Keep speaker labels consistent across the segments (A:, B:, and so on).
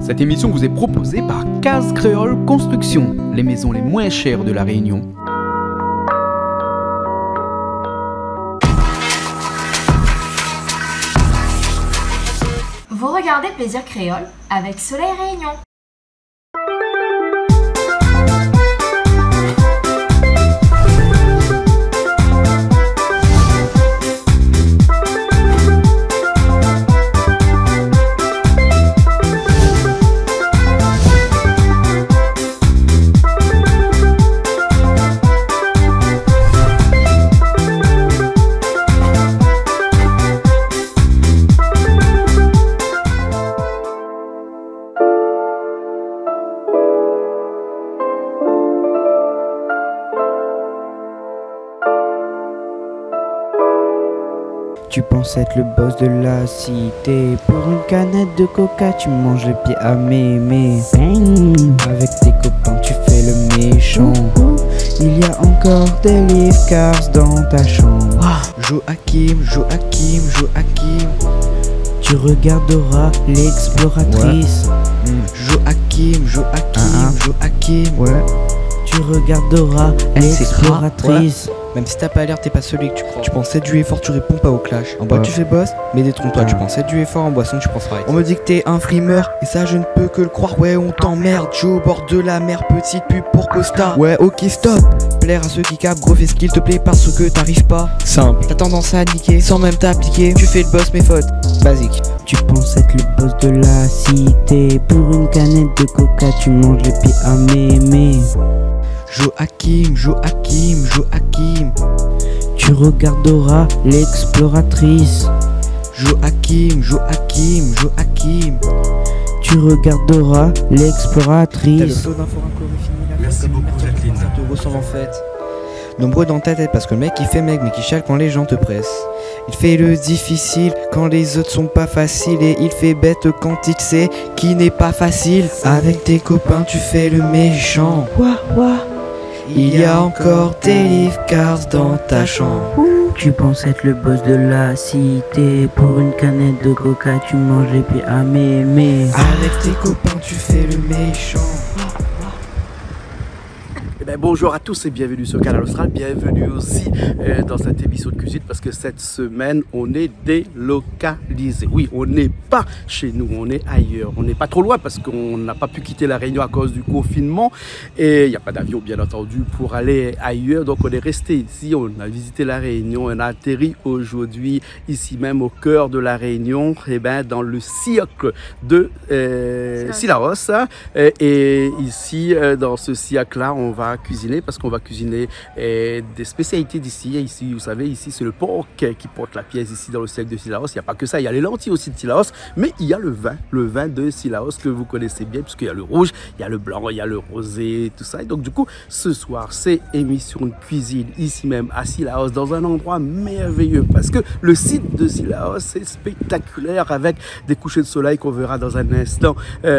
A: Cette émission vous est proposée par Case Créole Construction, les maisons les moins chères de La Réunion.
B: Vous regardez Plaisir Créole avec Soleil Réunion.
C: Tu penses être le boss de la cité. Pour une canette de coca, tu manges les pieds à mémé. Avec tes copains, tu fais le méchant. Il y a encore des livres cars dans ta chambre. Joachim, Joachim, Joachim. Tu regarderas l'exploratrice. Joachim, Joachim, Joachim. Ouais. Tu regarderas l'exploratrice.
D: Même si t'as pas l'air, t'es pas celui que tu crois. Tu pensais du effort, tu réponds pas au clash. En boîte tu fais boss, mais détrompe-toi. Tu pensais du effort, en boisson tu prends Sprite. On me dit que t'es un frimeur, et ça je ne peux que le croire. Ouais, on t'emmerde, Joe au bord de la mer, petite pub pour Costa. Ouais, ok, stop. Plaire à ceux qui capent, gros, fais ce qu'il te plaît parce que t'arrives pas. Simple. T'as tendance à niquer sans même t'appliquer. Tu fais le boss, mais faute. Basique.
C: Tu penses être le boss de la cité. Pour une canette de coca, tu manges les pieds à mémé.
D: Joachim, Joachim, Joachim.
C: Tu regarderas l'exploratrice.
D: Joachim, Joachim, Joachim.
C: Tu regarderas l'exploratrice.
D: Merci beaucoup Jacqueline. Ça te ressemble en fait. Nombreux dans ta tête parce que le mec il fait mec mais qui chiale quand les gens te pressent. Il fait le difficile quand les autres sont pas faciles. Et il fait bête quand il sait qui n'est pas facile. Avec tes copains tu fais le méchant. Il y a encore des livres cars dans ta chambre.
C: Tu penses être le boss de la cité. Pour une canette de coca, tu manges les pieds à mémé.
D: Avec tes copains, tu fais le méchant.
E: Eh bien, bonjour à tous et bienvenue sur Canal Austral, bienvenue aussi dans cette émission de cuisine parce que cette semaine on est délocalisé. Oui, on n'est pas chez nous, on est ailleurs. On n'est pas trop loin parce qu'on n'a pas pu quitter la Réunion à cause du confinement et il n'y a pas d'avion bien entendu pour aller ailleurs. Donc on est resté ici, on a visité la Réunion, on a atterri aujourd'hui ici même au cœur de la Réunion, et ben, dans le siacle de Cilaos. Et ici dans ce siacle là on va cuisiner parce qu'on va cuisiner des spécialités d'ici. Ici, vous savez, ici c'est le porc qui porte la pièce ici dans le siècle de Cilaos. Il n'y a pas que ça, il y a les lentilles aussi de Cilaos, mais il y a le vin de Cilaos que vous connaissez bien puisqu'il y a le rouge, il y a le blanc, il y a le rosé, tout ça. Et donc du coup, ce soir, c'est émission de cuisine ici même à Cilaos dans un endroit merveilleux parce que le site de Cilaos est spectaculaire avec des couchers de soleil qu'on verra dans un instant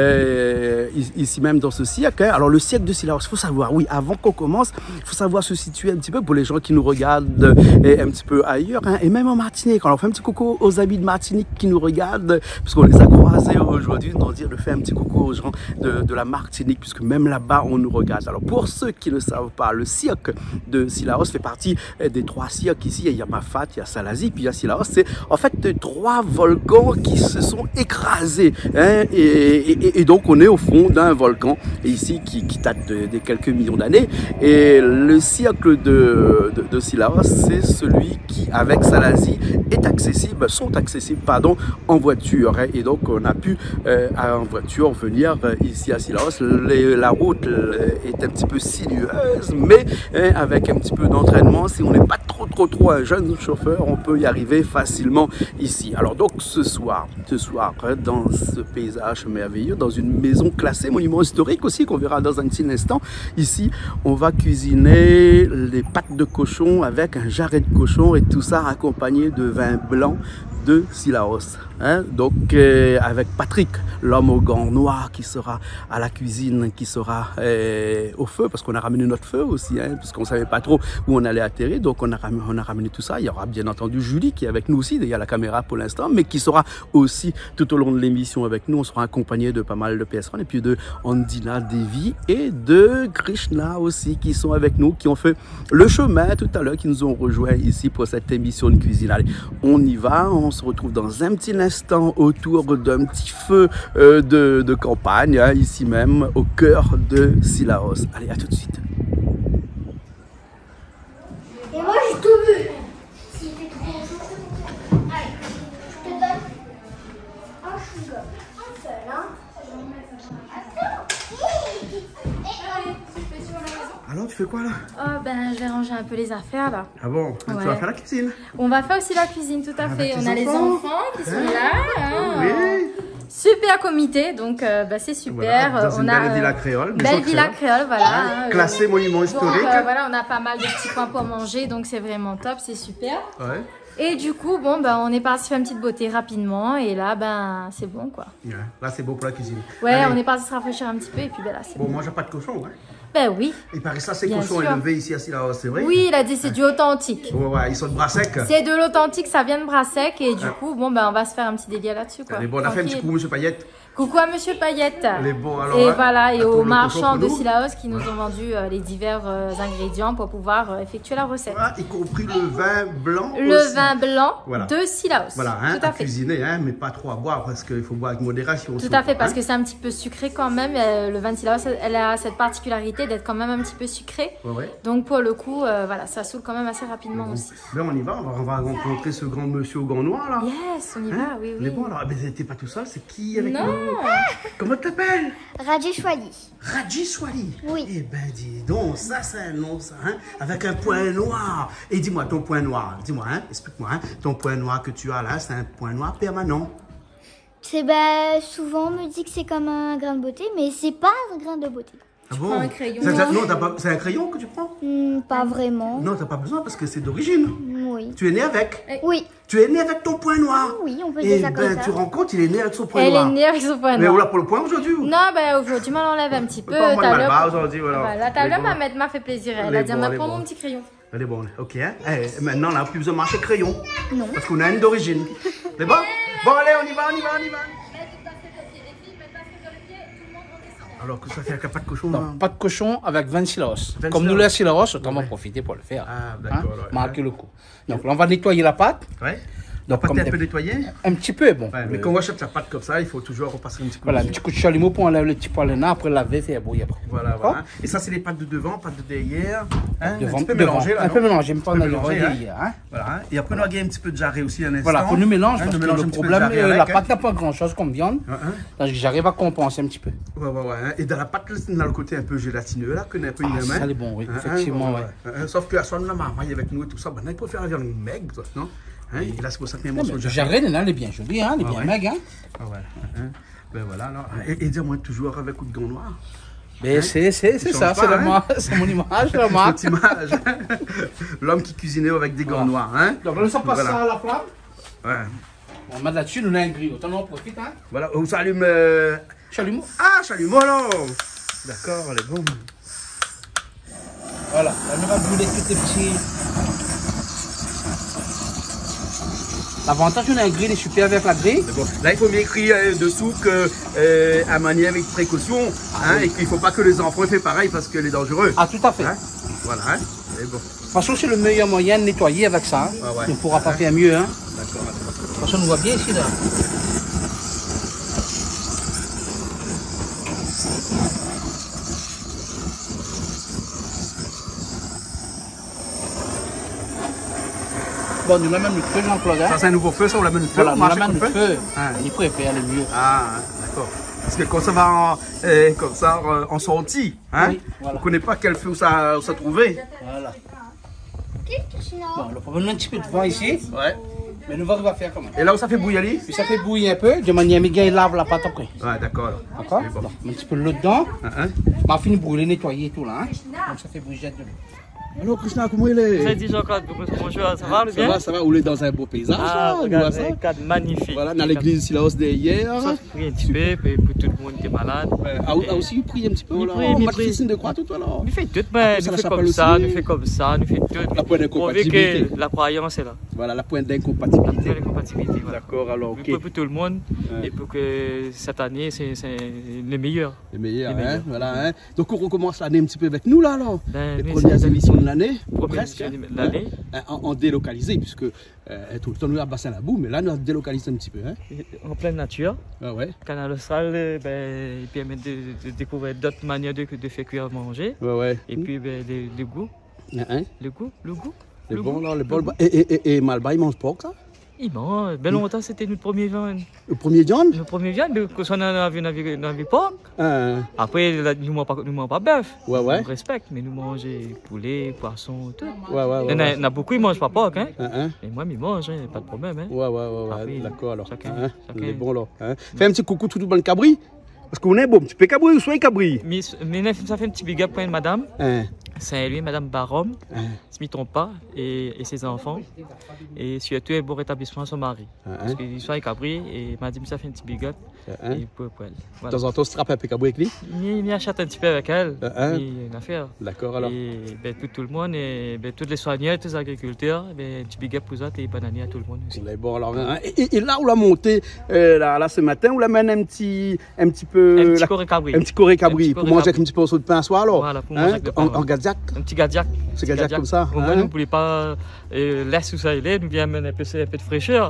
E: ici même dans ce siècle. Alors le siècle de Cilaos, il faut savoir, oui, avant qu'on commence, il faut savoir se situer un petit peu pour les gens qui nous regardent un petit peu ailleurs, et même en Martinique. Alors on fait un petit coucou aux amis de Martinique qui nous regardent, puisqu'on les a croisés aujourd'hui, donc dire de faire un petit coucou aux gens de la Martinique, puisque même là-bas on nous regarde. Alors pour ceux qui ne savent pas, le cirque de Cilaos fait partie des trois cirques ici. Il y a Mafat, il y a Salazie, puis il y a Cilaos. C'est en fait trois volcans qui se sont écrasés, et donc on est au fond d'un volcan ici qui date de quelques millions d'années. Et le siècle de Cilaos, c'est celui qui, avec Salazie, sont accessibles en voiture. Et donc, on a pu, en voiture, venir ici à Cilaos. La route est un petit peu sinueuse, mais avec un petit peu d'entraînement, si on n'est pas trop un jeune chauffeur, on peut y arriver facilement ici. Alors donc, ce soir, dans ce paysage merveilleux, dans une maison classée monument historique aussi, qu'on verra dans un petit instant, ici, on va cuisiner les pattes de cochon avec un jarret de cochon et tout ça accompagné de vin blanc de Cilaos. Hein? Donc avec Patrick, l'homme au gant noir qui sera à la cuisine, qui sera au feu, parce qu'on a ramené notre feu aussi, hein, parce qu'on ne savait pas trop où on allait atterrir, donc on a ramené tout ça. Il y aura bien entendu Julie qui est avec nous aussi, il y a la caméra pour l'instant, mais qui sera aussi tout au long de l'émission avec nous. On sera accompagné de pas mal de PS1 et puis de Andina Devi et de Krishna aussi qui sont avec nous, qui ont fait le chemin tout à l'heure, qui nous ont rejoints ici pour cette émission de cuisine. Allez, on y va, on se retrouve dans un petit instant autour d'un petit feu de campagne, hein, ici même au cœur de Sillaos. Allez, à tout de suite.
F: Et moi j'ai tout vu. S'il fait trop chaud, allez, je te donne un sugar. Un seul, hein.
E: Alors, tu fais quoi là?
B: Oh ben, je vais ranger un peu les affaires là.
E: Ah bon?
B: Ouais.
E: Tu vas faire la cuisine?
B: On va faire aussi la cuisine, tout à fait. On a les enfants qui sont là. Hein.
E: Oui.
B: Super comité, donc bah, c'est super.
E: Voilà, dans une belle villa créole.
B: Belle villa créole, voilà.
E: Classé monument historique.
B: Donc, voilà, on a pas mal de petits coins pour manger, donc c'est vraiment top, c'est super.
E: Ouais.
B: Et du coup, bon, ben, on est parti faire une petite beauté rapidement, et là, ben, c'est bon, quoi.
E: Ouais, là, c'est beau pour la cuisine.
B: Ouais,
E: allez.
B: on est parti se rafraîchir un petit peu, et puis ben là, c'est
E: Bon,
B: bon.
E: moi, j'ai pas de cochon, hein.
B: Ben oui.
E: Il paraît ça, ces
B: Bien
E: cochons
B: sûr.
E: élevés ici à Sillaos, c'est vrai?
B: Oui, il a dit c'est du authentique.
E: Ouais, ouais, ils sont de bras secs.
B: C'est de l'authentique, ça vient de Brassec, et du coup, bon, ben, on va se faire un petit délire là-dessus, quoi.
E: Allez, bon, on a fait un petit
B: Tranquille.
E: coup, monsieur Payette.
B: Coucou à Monsieur Paillette.
E: Allez, bon, alors,
B: Et
E: hein,
B: voilà, et
E: attends,
B: aux
E: le
B: marchands
E: cochon
B: de
E: pour nous.
B: Sillaos qui nous ont vendu les divers ingrédients pour pouvoir effectuer la recette.
E: Voilà, y compris le vin blanc.
B: Le
E: aussi.
B: vin blanc
E: Voilà.
B: de Sillaos.
E: Voilà, hein,
B: tout à fait.
E: cuisiner, hein, mais pas trop à boire parce qu'il faut boire avec modération.
B: Tout à fait, parce que c'est un petit peu sucré quand même. Le vin de Sillaos, elle a cette particularité d'être quand même un petit peu sucré.
E: Ouais.
B: Donc pour le coup, voilà, ça saoule quand même assez rapidement aussi.
E: Ben, on y va, on va rencontrer ce grand monsieur au gant noir là.
B: Yes, on y
E: Hein?
B: va, oui,
E: Mais
B: oui.
E: bon, alors, ben, t'es pas tout seul, c'est qui avec
B: Non.
E: nous? Comment tu t'appelles?
F: Rajeshwari.
E: Rajeshwari.
F: Oui.
E: Eh ben, dis donc, ça c'est un nom, ça, hein, avec un point noir. Et dis-moi, ton point noir, dis-moi, hein, explique-moi, hein, ton point noir que tu as là, c'est un point noir permanent.
F: C'est souvent on me dit que c'est comme un grain de beauté, mais c'est pas un grain de beauté.
E: Ah bon?
B: prends un crayon.
E: Non, c'est un crayon que tu prends?
F: Pas vraiment.
E: Non, t'as pas besoin parce que c'est d'origine.
F: Oui.
E: Tu es né avec.
F: Oui.
E: Tu es né avec ton point noir.
F: Oui, on peut
E: Et
F: dire ça comme
E: ben,
F: ça.
E: tu rends compte, il est né avec son point
B: Elle
E: noir.
B: est née avec son point
E: Mais on
B: noir.
E: l'a pour le point aujourd'hui ou?
B: Non, ben aujourd'hui, on l'enlève un petit peu.
E: Pas moi le
B: Tout à
E: mal bas
B: l'heure,
E: aujourd'hui, voilà.
B: voilà, tout à l'heure, ma maître m'a fait plaisir. Elle
E: Elle
B: a
E: est
B: dit,
E: bon,
B: mais
E: elle est
B: prends
E: bon.
B: mon petit crayon.
E: Elle est bonne, ok. Hein? Eh, maintenant, là, plus besoin de marcher crayon.
F: Non.
E: Parce qu'on a une d'origine. C'est bon? Bon, allez, on y va. Alors que ça fait un pas de cochon.
G: Non,
E: hein.
G: pas de cochon avec 20 Sillaos.
E: Vin de
G: Comme nous,
E: Sillaos.
G: les Sillaos, autant en profiter pour le faire.
E: Ah, d'accord, ouais.
G: Marquer le coup. Donc là, on va nettoyer la pâte.
E: Ouais.
G: Donc,
E: Pas
G: comme
E: un peu nettoyé?
G: un petit peu, bon.
E: Ouais, mais quand on achète sa pâte comme ça, il faut toujours repasser un petit coup.
G: Voilà, un petit coup de chalumeau pour enlever le petit poil là, après laver, faire bouillir après.
E: Voilà. Et ça, c'est les pâtes de devant, pâtes de derrière. Hein?
G: Devant,
E: un petit peu
G: devant.
E: mélangé, là,
G: Un
E: non?
G: peu mélangé, mais pas
E: Un peu
G: dans le
E: mélangé,
G: derrière, hein.
E: Voilà. Hein? Et après, on a gagné un petit peu de jarret aussi un instant.
G: Voilà, pour nous mélanger,
E: Hein,
G: parce
E: nous
G: que
E: mélanger
G: le
E: un petit peu de
G: problème,
E: jarret
G: la
E: avec,
G: pâte n'a pas grand chose comme viande. Donc j'arrive à compenser un petit peu.
E: Ouais. Hein. Et dans la pâte, on a le côté un peu gélatineux, là, qu'on a un peu une main.
G: Ça, c'est bon, oui, effectivement, ouais.
E: Sauf que la soirée, la marmaille avec nous et tout ça, il peut faire la viande maigre, toi, non? Hein? Et là, c'est pour ça qu'il y a un morceau de jarret.
G: Jarret, elle est bien jolie, hein, elle est bien
E: ouais.
G: maigre, hein.
E: Ah ouais. Ben voilà, alors. Et dis-moi, toujours avec coup de gant noir.
G: Mais c'est ça,
E: change
G: c'est
E: pas, hein.
G: c'est mon image, la marque.
E: Cette image. L'homme qui cuisinait avec des gants noirs, hein?
G: Donc là, ça passe
E: Voilà.
G: ça à la flamme.
E: Ouais.
G: On met là-dessus, nous, on a un grill. Autant on en profite, hein.
E: Voilà, on s'allume.
G: Chalumeau.
E: Ah, chalumeau, non! D'accord, elle est bonne.
G: Voilà, là, on va brûler tous les petits. L'avantage, on a un grill, est super avec la grille.
E: C'est bon. Là, il faut m'écrire dessous que à manier avec précaution, hein, et qu'il ne faut pas que les enfants fassent pareil parce qu'elle est dangereuse.
G: Ah, tout à fait.
E: Hein? Voilà, hein? Et bon.
G: De toute façon, c'est le meilleur moyen de nettoyer avec ça. Hein.
E: Ah ouais.
G: On ne pourra pas faire mieux. Hein.
E: D'accord.
G: De toute façon, on voit bien ici, là. Bon, nous l'amène le feu, Jean-Claude. Hein.
E: Ça, c'est un nouveau feu, ça, on l'amène le feu.
G: Voilà,
E: on
G: nous
E: marche
G: l'amène
E: avec
G: le feu.
E: Ah.
G: Il préfère le mieux.
E: Ah, d'accord. Parce que quand ça va en sortie, hein,
G: Oui, voilà.
E: on ne connaît pas quel feu ça trouvait.
G: Voilà. Bon, le problème, un petit peu de vent ici.
E: Ouais.
G: Mais nous, on va faire comment?
E: Et là où ça fait bouillir,
G: Puis ça fait bouillir un peu, de manière à il lave la pâte après.
E: ouais, d'accord.
G: D'accord?
E: Bon.
G: Donc, un petit peu de l'eau dedans.
E: Hein?
G: On va finir de brûler, nettoyer et tout là. Hein? Donc ça fait bouger de l'eau.
E: Alors, Krishna, comment il est?
H: J'ai dit Jean-Claude, bonjour, ça va, le bien?
E: Ça va, on est dans un beau paysage.
H: Ah,
E: là,
H: regarde, un cadre magnifique.
E: Voilà, dans l'église Silaos derrière.
H: Ça, je prie un petit peu pour tout le monde qui est malade.
E: Ah, aussi, il prie un petit peu.
H: Il
E: Là.
H: prie, il prie.
E: Christine de quoi, tout alors?
H: Nous fait tout, mais nous fait comme ça, nous fait comme ça, nous fait tout.
E: La pointe d'incompatibilité.
H: Que la croyance est là.
E: Voilà, la pointe d'incompatibilité.
H: La pointe d'incompatibilité, voilà.
E: D'accord, alors, ok.
H: Pour tout le monde, et pour que cette année, c'est le meilleur.
E: Le meilleur, hein, voilà. Hein. Donc, on recommence l'année un petit peu avec nous, là, alors.
H: Ben,
E: les premières émissions de l'année, presque.
H: L'année.
E: En délocalisé, puisque tout le temps nous à Bassin-la-Boue, mais là, nous avons délocalisé un petit peu. Hein.
H: En pleine nature.
E: Ah ouais.
H: Canal Austral, ben, il permet de découvrir d'autres manières de faire cuire manger.
E: Ouais, ouais.
H: Et puis, ben, le goût.
E: Hein?
H: Le goût.
E: Le bon, là, le bon. Et Malba, il mange porc, ça?
H: Il mange. Ben longtemps, c'était notre premier viande.
E: Le premier viande?
H: Le premier viande, que ça, on avait porc. Après, nous ne mangeons pas bœuf.
E: Ouais, ouais.
H: On respecte, mais nous mangeons poulet, poisson, tout.
E: Ouais, ouais,
H: Il y en a beaucoup qui ne mangent pas porc, hein.
E: Et
H: moi, ils mangent, hein, pas de problème, hein.
E: Ouais. D'accord, alors.
H: Chacun.
E: Il est bon, là. Hein? Fais un petit coucou tout le monde cabri. Parce qu'on est bon, tu peux cabri ou soit cabri.
H: Mais ça fait un petit big up pour une madame. Saint-Louis, madame Barom, ne m'y trompe pas, et ses enfants. Et surtout un bon rétablissement à son mari. Parce qu'il soit cabri et m'a dit que ça fait un petit big up. Et pour elle.
E: Voilà. De temps en temps, tu te rappelles un peu cabri avec lui?
H: Il achète un petit peu avec elle. Une affaire.
E: D'accord, alors.
H: Et ben, tout le monde, et ben, tous les soigneurs, tous les agriculteurs, ben, un petit big up pour ça et bonne année à tout le monde aussi.
E: Bon, alors, et là, on l'a monté là, ce matin, on l'amène un petit peu.
H: Un petit coré cabri.
E: Un petit coré cabri pour manger avec un petit peu de pain à soir, alors.
H: Voilà, pour manger avec
E: en gadiac.
H: Un petit gadiac.
E: C'est gadiac comme ça.
H: Au moins, nous ne voulons pas laisser ça aller, nous viens amener un peu de fraîcheur.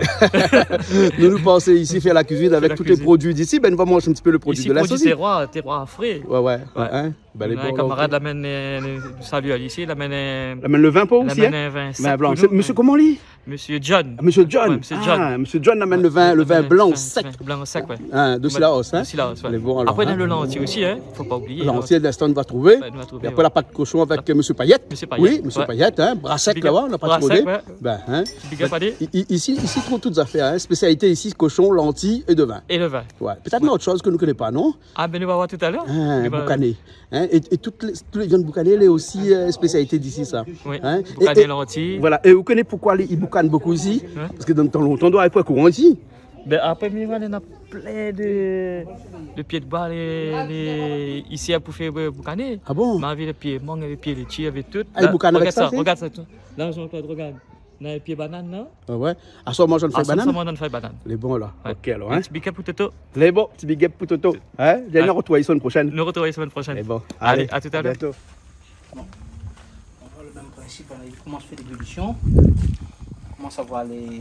E: Nous pensons ici faire la cuisine avec tous les produits d'ici, ben on va manger un petit peu le produit de la sauce.
H: Terroir frais.
E: Ouais.
H: Ben, les camarades l'amènent, salut à l'ici, l'amène
E: le vin pour aussi.
H: L'amène un vin sec.
E: Monsieur comment lui?
H: Monsieur John.
E: Monsieur John. Monsieur John amène le vin blanc sec.
H: Blanc sec, ouais.
E: De Silaos, hein.
H: Après, on a le lentilles aussi, hein. Faut pas oublier.
E: Lentilles, l'instant, on va trouver. Et après, la pâte de cochon avec Monsieur Payette. Oui, Monsieur Payette, hein. Bras sec là-bas, on n'a pas trouvé. Ben, hein. Ici, trouve toutes affaires, hein. Spécialité ici, cochon, lentilles et de vin.
H: Et le vin.
E: Ouais. Peut-être autre chose que nous ne connaissons pas, non?
H: Ah, ben, nous va voir tout à l'heure.
E: Boucané. Et tous les viandes boucanées, elle est aussi spécialité d'ici, ça.
H: Oui. Boucané, lentilles.
E: Voilà. Et vous connaissez pourquoi ils boucanent beaucoup ici? Parce que dans le temps longtemps, on doit être courant ici.
H: Ben après, il y en a plein de pieds de bois ici à pour faire boucaner.
E: Ah bon?
H: Mais avec les pieds mangue, les pieds laitiers, avec tout.
E: Ah, ils boucanent avec ça?
H: Regarde ça. Là, Jean-Claude, regarde. On a les pieds bananes, là.
E: Ah ouais? À ce moment, je ne fais banane?
H: À ce moment, on fait banane.
E: Les bons, là. Ok, alors.
H: Un petit big up pour Toto.
E: Les bons, petit big up pour Toto. Hein? Viens nous retrouver la semaine prochaine.
H: Nous retrouvons la semaine prochaine.
E: Les bons.
H: Allez, à tout à l'heure.
E: Bientôt.
G: Bon. On voit le même principe. On commence à faire l'ébullition. On commence à voir les.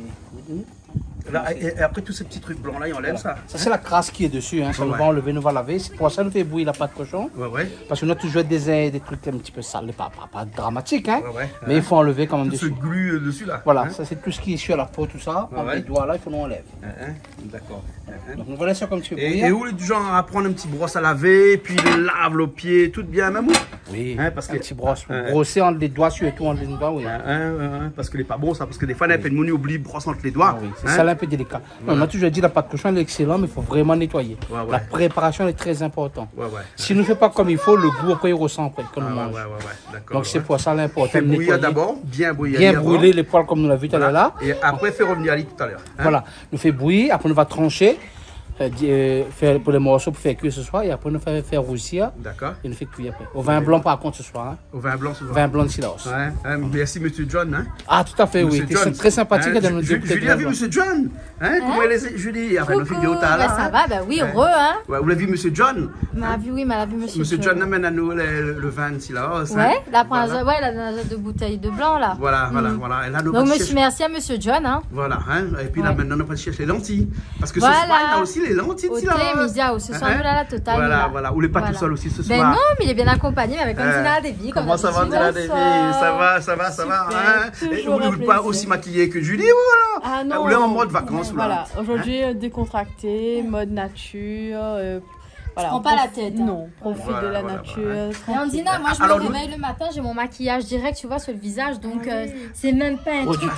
E: Là, et après tous ces petits trucs blancs là, ils enlèvent ça.
G: Ça c'est la crasse qui est dessus, hein. Ça nous va enlever, nous va laver. C'est pour ça que nous fait bouillir la pâte cochon. Parce qu'on a toujours des trucs un petit peu sales, pas dramatiques, hein. Mais il faut enlever quand même
E: dessus. Ce glu dessus là.
G: Voilà, ça c'est tout ce qui est sur la peau, tout ça. Avec les doigts là, il faut nous enlève.
E: D'accord.
G: Donc on va laisser comme tu veux.
E: Et où du genre à prendre un petit brosse à laver, puis il lave le pied, tout bien même où?
G: Oui, parce que un petit brosse. Brosser entre les doigts, surtout entre les doigts, oui.
E: Parce que n'est pas bon ça, parce que des fois, un peu de monde oublie brosse entre les doigts.
G: C'est ça un peu délicat. On a toujours dit la pâte cochon elle est excellente, mais il faut vraiment nettoyer. La préparation est très importante. Si on ne fait pas comme il faut, le goût après il ressent après quand on mange. Donc c'est pour ça l'important.
E: Bouillir d'abord, bien bouillir.
G: Bien brûler les poils comme nous l'avons vu tout à l'heure.
E: Et après faire revenir Ali tout à l'heure.
G: Voilà, nous fait bouillir, après on va trancher. Faire pour les morceaux pour faire cuire ce soir et après nous faire roussir.
E: D'accord.
G: Et nous fait cuire après. Au vin blanc par contre ce soir. Hein.
E: Au vin blanc ce soir.
G: Vin blanc de Silaos.
E: Merci Monsieur John. Hein.
G: Ah tout à fait oui. C'est très sympathique de nous dire.
E: Julie a vu Monsieur John. Hein. Comment elle est Julie?
B: Coucou. Ça va, bah oui, heureux hein.
E: Ouais, vous l'avez vu Monsieur John?
B: M'a vu oui, m'a vu
E: Monsieur John amène à nous le vin de Silaos.
B: Ouais, la de bouteille de blanc là.
E: Voilà.
B: Donc merci à Monsieur John hein.
E: Voilà hein. Et puis là maintenant on va chercher les lentilles parce que ce soir il y a aussi les lentilles de Silaos. Ce soir, nous la totale. Voilà. Ou les pas tout seul aussi ce soir.
B: Ben non, mais il est bien accompagné, mais avec comme Tina Devi.
E: Comment ça va, Tina Devi? Ça va. Et vous ne pas aussi maquillée que Julie, voilà.
I: Ah non.
E: Ou là en mode vacances.
I: Voilà, aujourd'hui décontracté, mode nature.
B: Voilà, prends pas la tête. Hein.
I: Non, profite de la nature.
B: Et Andina, moi je me réveille le matin, j'ai mon maquillage direct, tu vois, sur le visage, donc c'est même pas un truc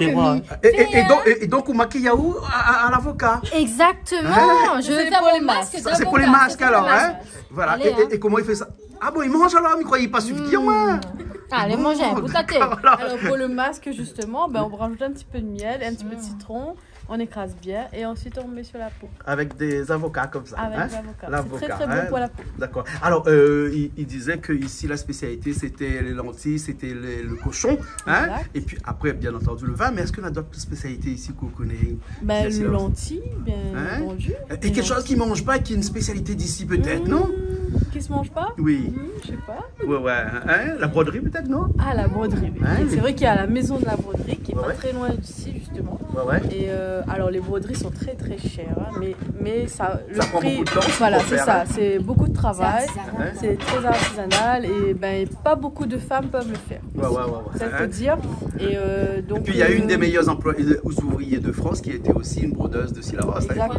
E: et donc, on maquille où à l'avocat?
B: Exactement. Je vais faire mon masque.
E: C'est pour les masques alors, hein? Voilà. Et comment il fait ça? Ah bon, il mange alors, mais il croyait pas suffisant, moi.
B: Allez, mangez, bout de la tête.
I: Alors pour le masque justement, ben, on rajoute un petit peu de miel, un petit peu de citron, on écrase bien et ensuite on met sur la peau.
E: Avec des avocats comme ça.
I: Avec des avocats. C'est très bon pour la peau.
E: D'accord. Alors, il disait que ici la spécialité c'était les lentilles, c'était le cochon. Hein? Et puis après, bien entendu, le vin. Mais est-ce qu'on a d'autres spécialités ici qu'on connaît?
I: Ben, le lentilles, bien entendu.
E: Et quelque chose qui ne mange pas, qui est une spécialité d'ici peut-être, non?
I: Qui se mange pas?
E: Oui.
I: Je sais pas.
E: Ouais. Hein? La broderie peut-être, non?
I: Ah, la broderie, oui. C'est vrai qu'il y a la maison de la broderie qui est pas très loin d'ici, justement. Et alors, les broderies sont très très chères, hein, mais ça
E: prend beaucoup de temps.
I: Voilà, c'est ça. C'est beaucoup de travail. C'est très artisanal et ben, pas beaucoup de femmes peuvent le faire. Ça peut dire. Et donc.
E: Et puis, il y a une des meilleures ouvriers de France qui était aussi une brodeuse de Sillaos.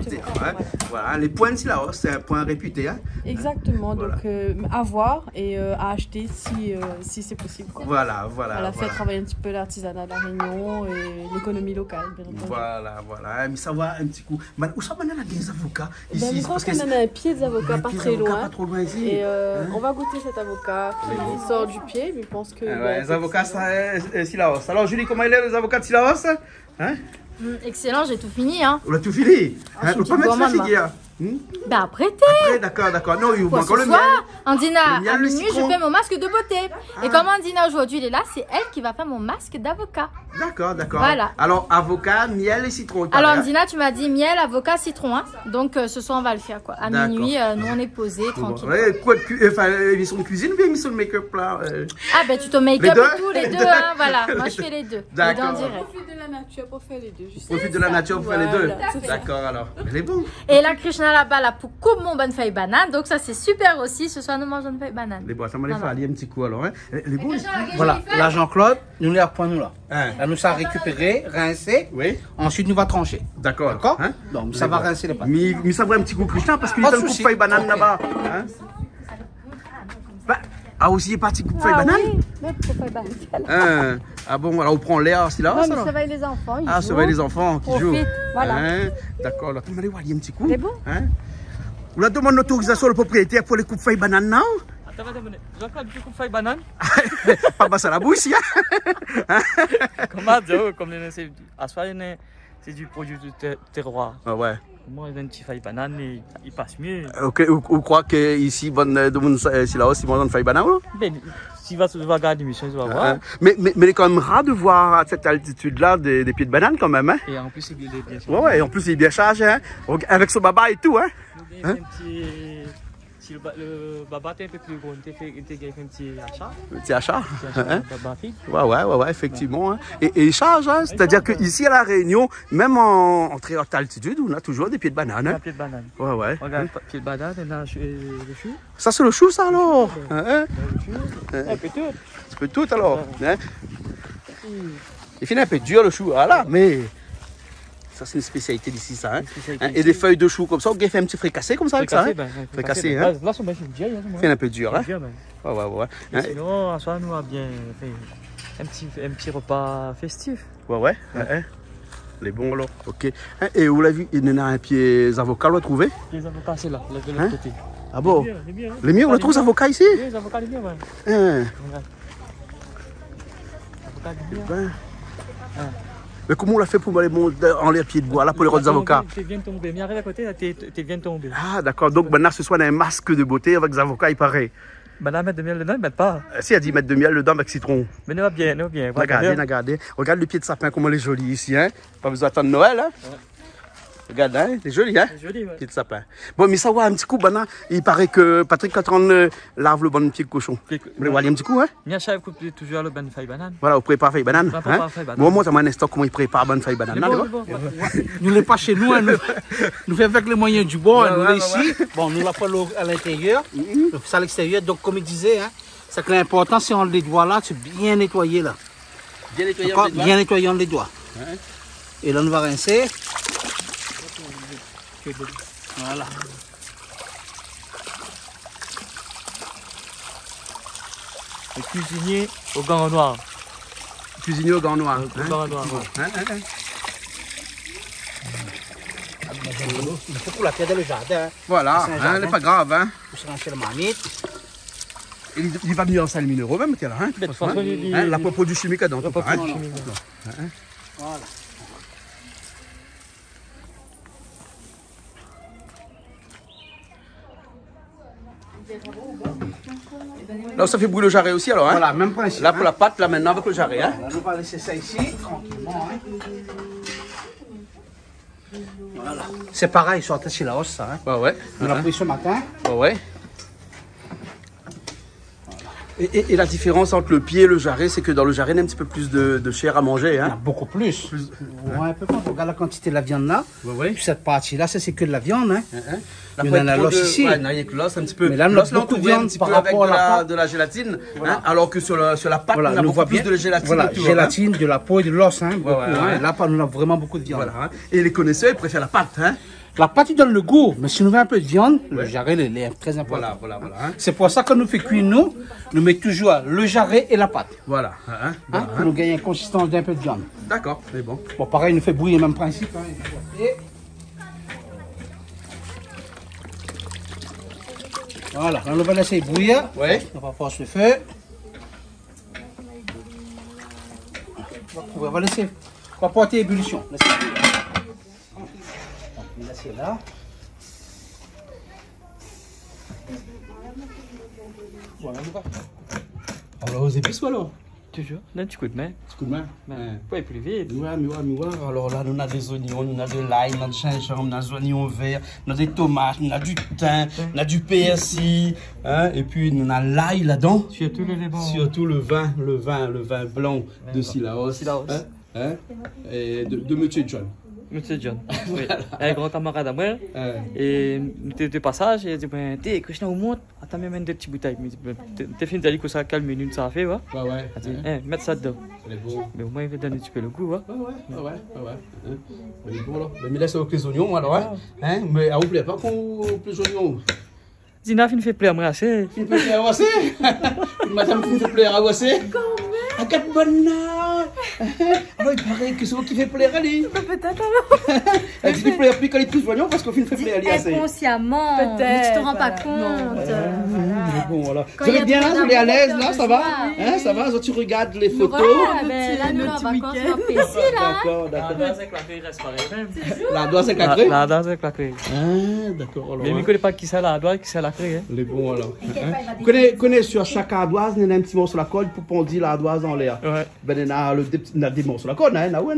E: Voilà, les points de Sillaos, c'est un point réputé. Hein.
I: Exactement. Donc, à voir et à acheter si c'est possible. Quoi.
E: Voilà.
I: Faire travailler un petit peu l'artisanat de la Réunion et l'économie locale, bien entendu.
E: Voilà. Mais ça va un petit coup. Où ça, on a des avocats ici?
I: Je crois qu'on a un pied d'avocat pas très loin.
E: Pas trop loin ici.
I: Et on va goûter cet avocat qui sort du pied, mais je pense que.
E: Les avocats, c'est Sillaos. Alors, Julie, comment il est, les avocats de Sillaos? Hein?
B: Excellent, j'ai tout fini. Hein.
E: On a tout fini. On peut pas mettre la figure.
B: Ben après,
E: d'accord. Non, il manque le miel.
B: Andina, à minuit, je fais mon masque de beauté. Et comme Andina aujourd'hui, elle est là, c'est elle qui va faire mon masque d'avocat.
E: D'accord.
B: Voilà.
E: Alors, avocat, miel et citron.
B: Alors, Andina, tu m'as dit miel, avocat, citron. Hein. Donc, ce soir, on va le faire. Quoi. À minuit, nous, on est posé, tranquille.
E: Émission de cuisine ou bien émission de make-up là?
B: Ah, ben, tu te make-up et tout, les deux. Hein, voilà, moi, je fais les deux.
E: D'accord.
I: On profite de la nature pour faire les deux.
E: Profite de la nature pour faire les deux. D'accord, alors. Elle est bon.
B: Et la Krishna là-bas, là, pour couper mon bonne feuille banane. Donc, ça, c'est super aussi. Ce soir, nous mangeons une feuille banane.
E: Les bois, ça m'a fait aller un petit coup alors. Hein. Les bons.
G: Voilà, là, Jean-Claude, nous les point nous là. Là, nous ça récupérer, rincer.
E: Oui.
G: Ensuite, nous va trancher.
E: D'accord.
G: Hein? Donc, ça va rincer les pâtes.
E: Mais ça va un petit coup Krishna parce qu'il y a un coup de feuille banane là-bas. Hein? Ah, aussi, il est parti coupe feuille banane?
B: Oui, feuille banane.
E: Ah bon, alors on prend l'air, c'est là?
B: Non, mais ça va les enfants.
E: Ça va les enfants qui jouent.
B: Voilà.
E: D'accord, là, tu m'as dit, il y a un petit coup.
B: C'est bon?
E: On a demandé l'autorisation au propriétaire pour les coupes feuille banane, non?
H: Attends, Jean-Claude, tu coupes feuille banane?
E: Pas passer la bouche, hein?
H: Comment dire, comme c'est du produit du terroir.
E: Ouais.
H: Moi, il y a une petite feuille banane, mais il passe mieux.
E: Ok, vous croyez qu'ici, c'est là aussi, ils mangent une feuille banane?
H: Ben, si tu vas regarder l'émission, tu vas voir.
E: Mais il est quand même rare de voir à cette altitude-là des pieds de banane quand même. Hein?
H: Et en plus, il est bien chargé.
E: Ouais, en plus, il est bien chargé. Hein? Avec son baba et tout. Hein?
H: Si le baba est un peu plus gros, il fait un petit achat.
E: Un petit achat?
H: Ouais,
E: effectivement. Hein. Et il charge, hein? C'est-à-dire qu'ici à La Réunion, même en très haute altitude, on a toujours des pieds de banane.
H: Hein? Pieds de banane.
E: Ouais.
H: Regarde, pieds de banane, on a le chou.
E: Ça, c'est le chou, ça alors?
H: Un peu tout.
E: Un peu tout alors. Hein? Il finit un peu dur le chou, voilà, mais. Ça, c'est une spécialité d'ici, ça. Hein? Et des feuilles de chou comme ça, on fait un petit fricassé comme ça avec ça. Fricassé, hein?
H: Là, c'est bien.
E: Fait un peu dur, hein? Ouais.
H: Sinon, en soi, nous avons bien fait un petit repas festif.
E: Ouais. Les bons, alors. Ok. Et vous l'avez vu, il y en a un pied avocat, on l'a trouvé?
H: Les avocats, c'est là, de l'autre côté.
E: Ah bon? Les miens, on le trouve les avocats ici?
H: Oui, les avocats, les miens, ouais. Avocats, les miens.
E: Mais comment on l'a fait pour aller en les pieds de bois là pour les autres avocats?
H: Tu viens de tomber, mais arrive à côté, tu viens de tomber.
E: Ah d'accord, donc maintenant ce soir on a un masque de beauté avec les avocats, il paraît.
H: Maintenant mettre de miel dedans, mettre pas.
E: Si elle dit mettre de miel dedans avec citron.
H: Mais nous bien.
E: Regardez. Regarde le pied de sapin, comment il est joli ici, hein. Pas besoin d'attendre Noël, hein. Ouais. Regarde, hein, c'est joli, hein?
H: C'est joli, ouais.
E: Pied de sapin. Bon, mais ça va un petit coup, maintenant, il paraît que Patrick, quand on lave le bon pied de cochon. Vous voulez voir un petit coup, hein?
H: Miacha coupe toujours le bonne feuille banane.
E: Voilà, vous préparez feuille banane. Bon, moi, ça m'a un instant comment il prépare bonne feuille banane.
G: Nous ne l'avons pas chez nous, hein, nous faisons avec les moyens du bord, nous ici. Bon, nous l'avons à l'intérieur, nous faisons à l'extérieur. Donc, comme il disait, hein, c'est que l'important, c'est on les doigts là, c'est bien nettoyer là. Bien nettoyer les doigts. Et là, nous va rincer. Voilà.
H: Le cuisinier au gant noir.
E: Cuisinier au gant noir.
H: Au gant noir.
G: Il faut pour la terre dans le jardin.
E: Voilà, c'est pas grave. Hein.
G: Pour se lancer la marmite.
E: Il va venir en 5 000 € même, là, hein,
H: de toute façon,
E: la produit chimique dedans.
H: La produit chimique.
E: Voilà. Là, ça fait brûler le jarret aussi, alors, hein?
G: Voilà, même principe.
E: Là, pour la pâte, là, maintenant, avec le jarret, hein?
G: Voilà, on va laisser ça ici, tranquillement, hein? Voilà. C'est pareil, sur la chez la hausse, ça, hein?
E: Ouais.
G: On l'a pris ce matin.
E: Ouais. Et la différence entre le pied et le jarret, c'est que dans le jarret, il y a un petit peu plus de chair à manger, hein?
G: Il y a beaucoup plus. Ouais, un peu plus. Regarde la quantité de la viande là.
E: Ouais.
G: Puis cette partie-là, ça, c'est que de la viande, hein?
E: Il
G: y en a l'os ici.
E: Ouais, il y a que l'os un petit peu.
G: Mais là, on a beaucoup de viande par rapport à
E: de la gélatine, voilà. Hein, alors que sur la pâte,
G: voilà,
E: on a beaucoup plus de gélatine.
G: Voilà,
E: autour,
G: gélatine, de la peau et de l'os, hein, beaucoup,
E: ouais.
G: hein. Là, on a vraiment beaucoup de viande.
E: Voilà, hein. Et les connaisseurs, ils préfèrent la pâte, hein?
G: La pâte, il donne le goût, mais si nous veut un peu de viande, le jarret, il est très important.
E: Voilà. Hein.
G: C'est pour ça que nous fait cuire, nous mettons toujours le jarret et la pâte.
E: Voilà.
G: Pour nous gagner une consistance d'un peu de viande.
E: D'accord, c'est bon.
G: Bon, pareil, il nous fait bouillir le même principe. Hein. Et... Voilà, on va laisser bouillir.
E: Ouais.
G: On va forcer le feu. On va laisser. On va porter ébullition. Laissez là. Voilà, on va. Alors, aux épices, alors?
H: Toujours, d'un petit coup de main.
G: Petit coup de main.
H: Pour aller plus vite.
G: Ouais. Alors là, on a des oignons, on a de l'ail, on a du gingembre, on a des oignons verts, on a des tomates, on a du thym, on a du persil, hein, et puis on a l'ail là-dedans.
H: Surtout l'élément.
G: Surtout le vin blanc de Sillaos. Hein, et de Monsieur John.
H: Monsieur John, oui. Un grand camarade à moi. Et de passage, il dit, t'es Krishna au monde, attends, même deux petites bouteilles. T'es fini d'aller que ça calme une ça fait, ouais.
G: Ouais.
H: Il dit, mettre ça dedans.
G: C'est beau.
H: Mais au moins, il veut donner un petit peu le goût, ouais.
G: Ouais. C'est beau, là. Mais laisse avec les oignons, alors, hein. Mais à vous plaît pas qu'on plus oignons.
H: Zina, il fait plaisir à moi assez.
G: Il fait plaisir à moi assez. Madame, il fait plaisir à moi assez. À 4 bonnes. Alors il paraît que c'est vous qui fait plaisir à lui.
B: Peut-être alors.
G: Elle dit qu'il plaît plus qu'elle est plus voyant parce qu'au film fait plaisir à lui assez.
B: Inconsciemment. Peut-être. Tu te rends pas compte.
G: Bon voilà. Vous êtes bien là, vous êtes à l'aise là, ça va? Hein, ça va? Tu regardes les photos.
B: Là nous on va vacances en PC là.
G: D'accord.
H: La danse avec la crée reste pareil.
G: La danse avec la crée?
H: La danse avec la crée.
G: Ah d'accord.
H: Mais il ne connaît pas qui c'est la doigt, qui c'est la crée.
G: Les bons alors. Vous connaissez sur chaque ardoise, il y a un petit morceau sur la corde pour pondir l'ardoise en l'air.
H: Ouais.
G: Ben il y a des morceaux sur la corde, hein, ouais.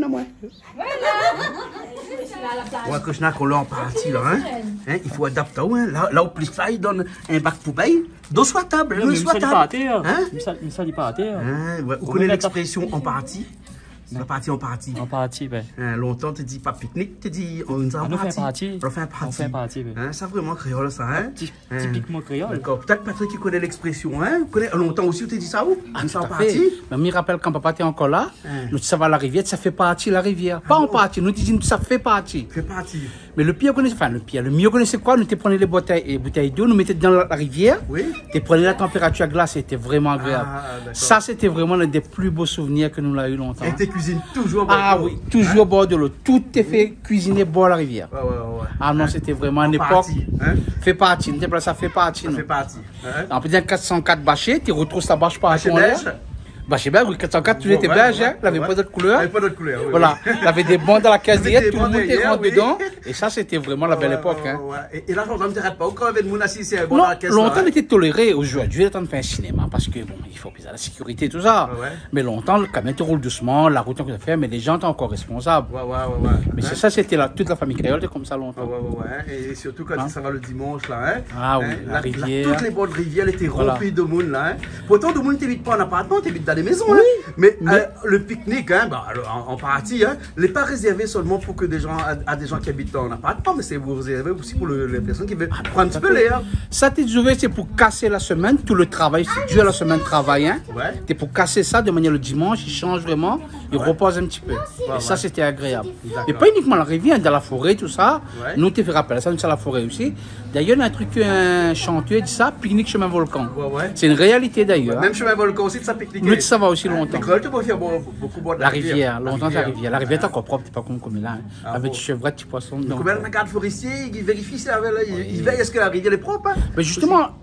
E: Ouais, Krishna, qu'on l'a en partie là, hein? Il faut adapter, hein? Là où plus là, il donne un bac poubelle, dos soit table,
H: mais
E: soit table.
H: Mais ça dit pas à terre.
E: Vous connaissez l'expression en partie? C'est parti en partie.
H: En partie, ben.
E: Longtemps, tu dis pas pique-nique, tu dis on fait
H: en partie.
E: On fait en partie. Ça vraiment créole, ça, hein?
H: Typiquement créole.
E: D'accord. Peut-être Patrick qui connaît l'expression, hein? Connaît longtemps aussi, tu dis ça où?
G: Ça en partie. Mais me rappelle quand papa était encore là, nous ça va à la rivière, ça fait partie de la rivière. Pas en partie, nous disons ça fait partie.
E: Fait partie.
G: Mais le mieux connaissait quoi? Nous te prenait les bouteilles d'eau, nous mettait dans la rivière.
E: Oui.
G: Tu prenais la température à glace, c'était vraiment agréable. Ça, c'était vraiment l'un des plus beaux souvenirs que nous l'avons eu longtemps.
E: Et tu cuisines toujours au bord de l'eau?
G: Ah oui, toujours au bord de l'eau. Tout est fait cuisiner au bord de la rivière.
E: Ouais.
G: Ah non, c'était vraiment une époque. Fait partie. Ça fait partie.
E: Ça fait partie.
G: En plus, 404 bâchés, tu retrouves sa bâche par
E: Bâché belge?
G: Bâché belge, oui, 404, tu étais belge, hein. Il n'avait pas d'autre couleur.
E: Il n'avait pas d'autre couleur, oui.
G: Voilà. Il avait des bancs dans la case derrière, tout le monde était rentré dedans. Et ça, c'était vraiment la belle époque, hein.
E: Et là, on ne dirait pas, quand il y avait de assis, c'est bon dans la caisse.
G: Longtemps, on était toléré. Aujourd'hui, il est temps de faire un cinéma parce que, bon, il faut la sécurité, tout ça. Mais longtemps, le camion te roule doucement, la route, on peut faire, mais les gens étaient encore responsables. Mais c'est ça, c'était toute la famille créole, c'était comme ça longtemps.
E: Et surtout quand ça va le dimanche, là, hein.
G: Ah oui, la rivière.
E: Toutes les bords de rivière étaient remplies de monde, là, hein. Pourtant, de monde, t'habites pas en appartement, t'habites dans des maisons, hein. Mais le pique-nique, hein, en partie, hein, n'est pas réservé seulement pour que des gens qui habitent en appartement, mais c'est réservé aussi pour les personnes qui veulent prendre un petit peu l'air. Ça, c'est pour casser la semaine, tout le travail, c'est dur la semaine de travail, hein. C'est pour casser ça de manière le dimanche, il change vraiment, il repose un petit peu. Et ça, c'était agréable. Et pas uniquement la rivière, dans la forêt, tout ça. Nous, tu fais rappel, ça, nous, c'est la forêt aussi. D'ailleurs, il y a un truc, un chantier dit ça, pique-nique chemin volcan. C'est une réalité d'ailleurs. Même chemin volcan aussi, ça pique-nique. Nous, ça va aussi longtemps. Tu peux faire beaucoup boire de la rivière. Longtemps, la rivière. La rivière est encore propre, c'est pas comme là. Avec du chevrette, du poisson. Donc, le garde forestier, il vérifie ça, il veille est-ce que la rivière est propre. Mais justement,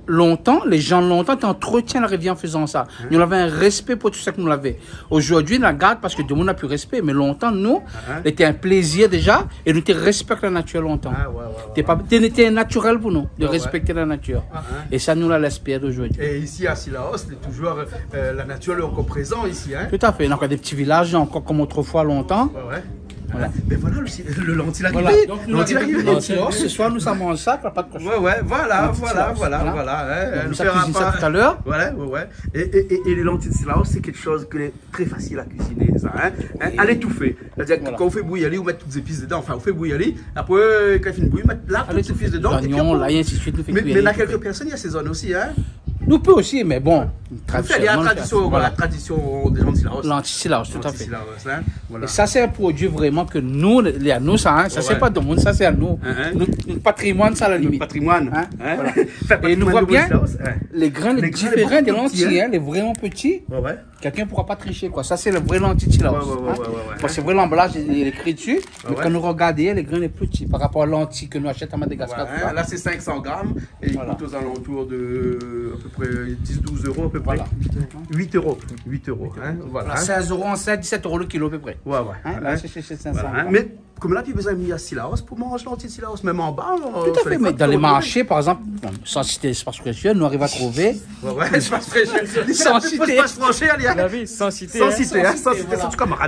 G: longtemps, les gens longtemps, tu entretiens la rivière en faisant ça. Nous avons un respect pour tout ça que nous l'avons. Aujourd'hui, on la garde parce que tout le monde n'a plus respect. Mais longtemps, nous, c'était un plaisir déjà et nous respectons la nature longtemps. C'était naturel pour nous de respecter la nature. Et ça, nous la l'espère d'aujourd'hui.
E: Et ici à Sillaos, c'est toujours la nature est encore présente ici. Hein?
G: Tout à fait. Il y a encore des petits villages, encore comme autrefois longtemps.
E: Voilà. Mais voilà le lentil arrivé.
G: Voilà. Donc, ce soir, nous avons ça, pas de cochon.
E: Voilà.
G: Nous cuisine ça tout à l'heure.
E: Et les lentilles de Sillaos, c'est quelque chose qui est très facile à cuisiner. Ça, hein? À l'étouffer. C'est-à-dire que quand on fait bouillir, on met toutes les épices dedans. Enfin, on fait bouillir. Après, quand il finit de bouillir, on met là toutes les épices dedans.
G: L'oignon, l'ail, ainsi de suite.
E: Mais il y a quelques personnes, qui assaisonnent aussi. Hein?
G: Nous peut aussi, mais bon.
E: Il y a la tradition des gens de Sillaos.
G: L'anti-Sillaos, tout à fait. Et ça, c'est un produit vraiment que nous, ça, c'est pas de monde, ça, c'est à nous. Notre patrimoine, ça, à la limite.
E: Patrimoine.
G: Et nous voit bien les grains, les différents des lentilles, les vraiment petits. Quelqu'un ne pourra pas tricher, quoi. Ça, c'est le vrai lentilles de Sillaos. C'est vrai, l'emballage, il est écrit dessus. Mais quand nous regardons, les grains les petits par rapport aux lentilles que nous achetons à Madagascar.
E: Là, c'est 500 grammes et il coûte aux alentours de à peu près 10-12 euros à peu près. 8 euros. 8 euros. Voilà.
G: 16 euros en 7, 17 euros le kilo à peu près. Là, c'est 500.
E: Mais comme là, tu as besoin de à Sillaos pour manger lentilles de Sillaos, même en bas.
G: Tout à fait, mais dans les marchés, par exemple, sans citer l'espace précieux, nous arrivons à trouver.
E: L'espace précieux.
G: Sans citer.
H: Sans citer.
E: Sans citer, c'est du camarade.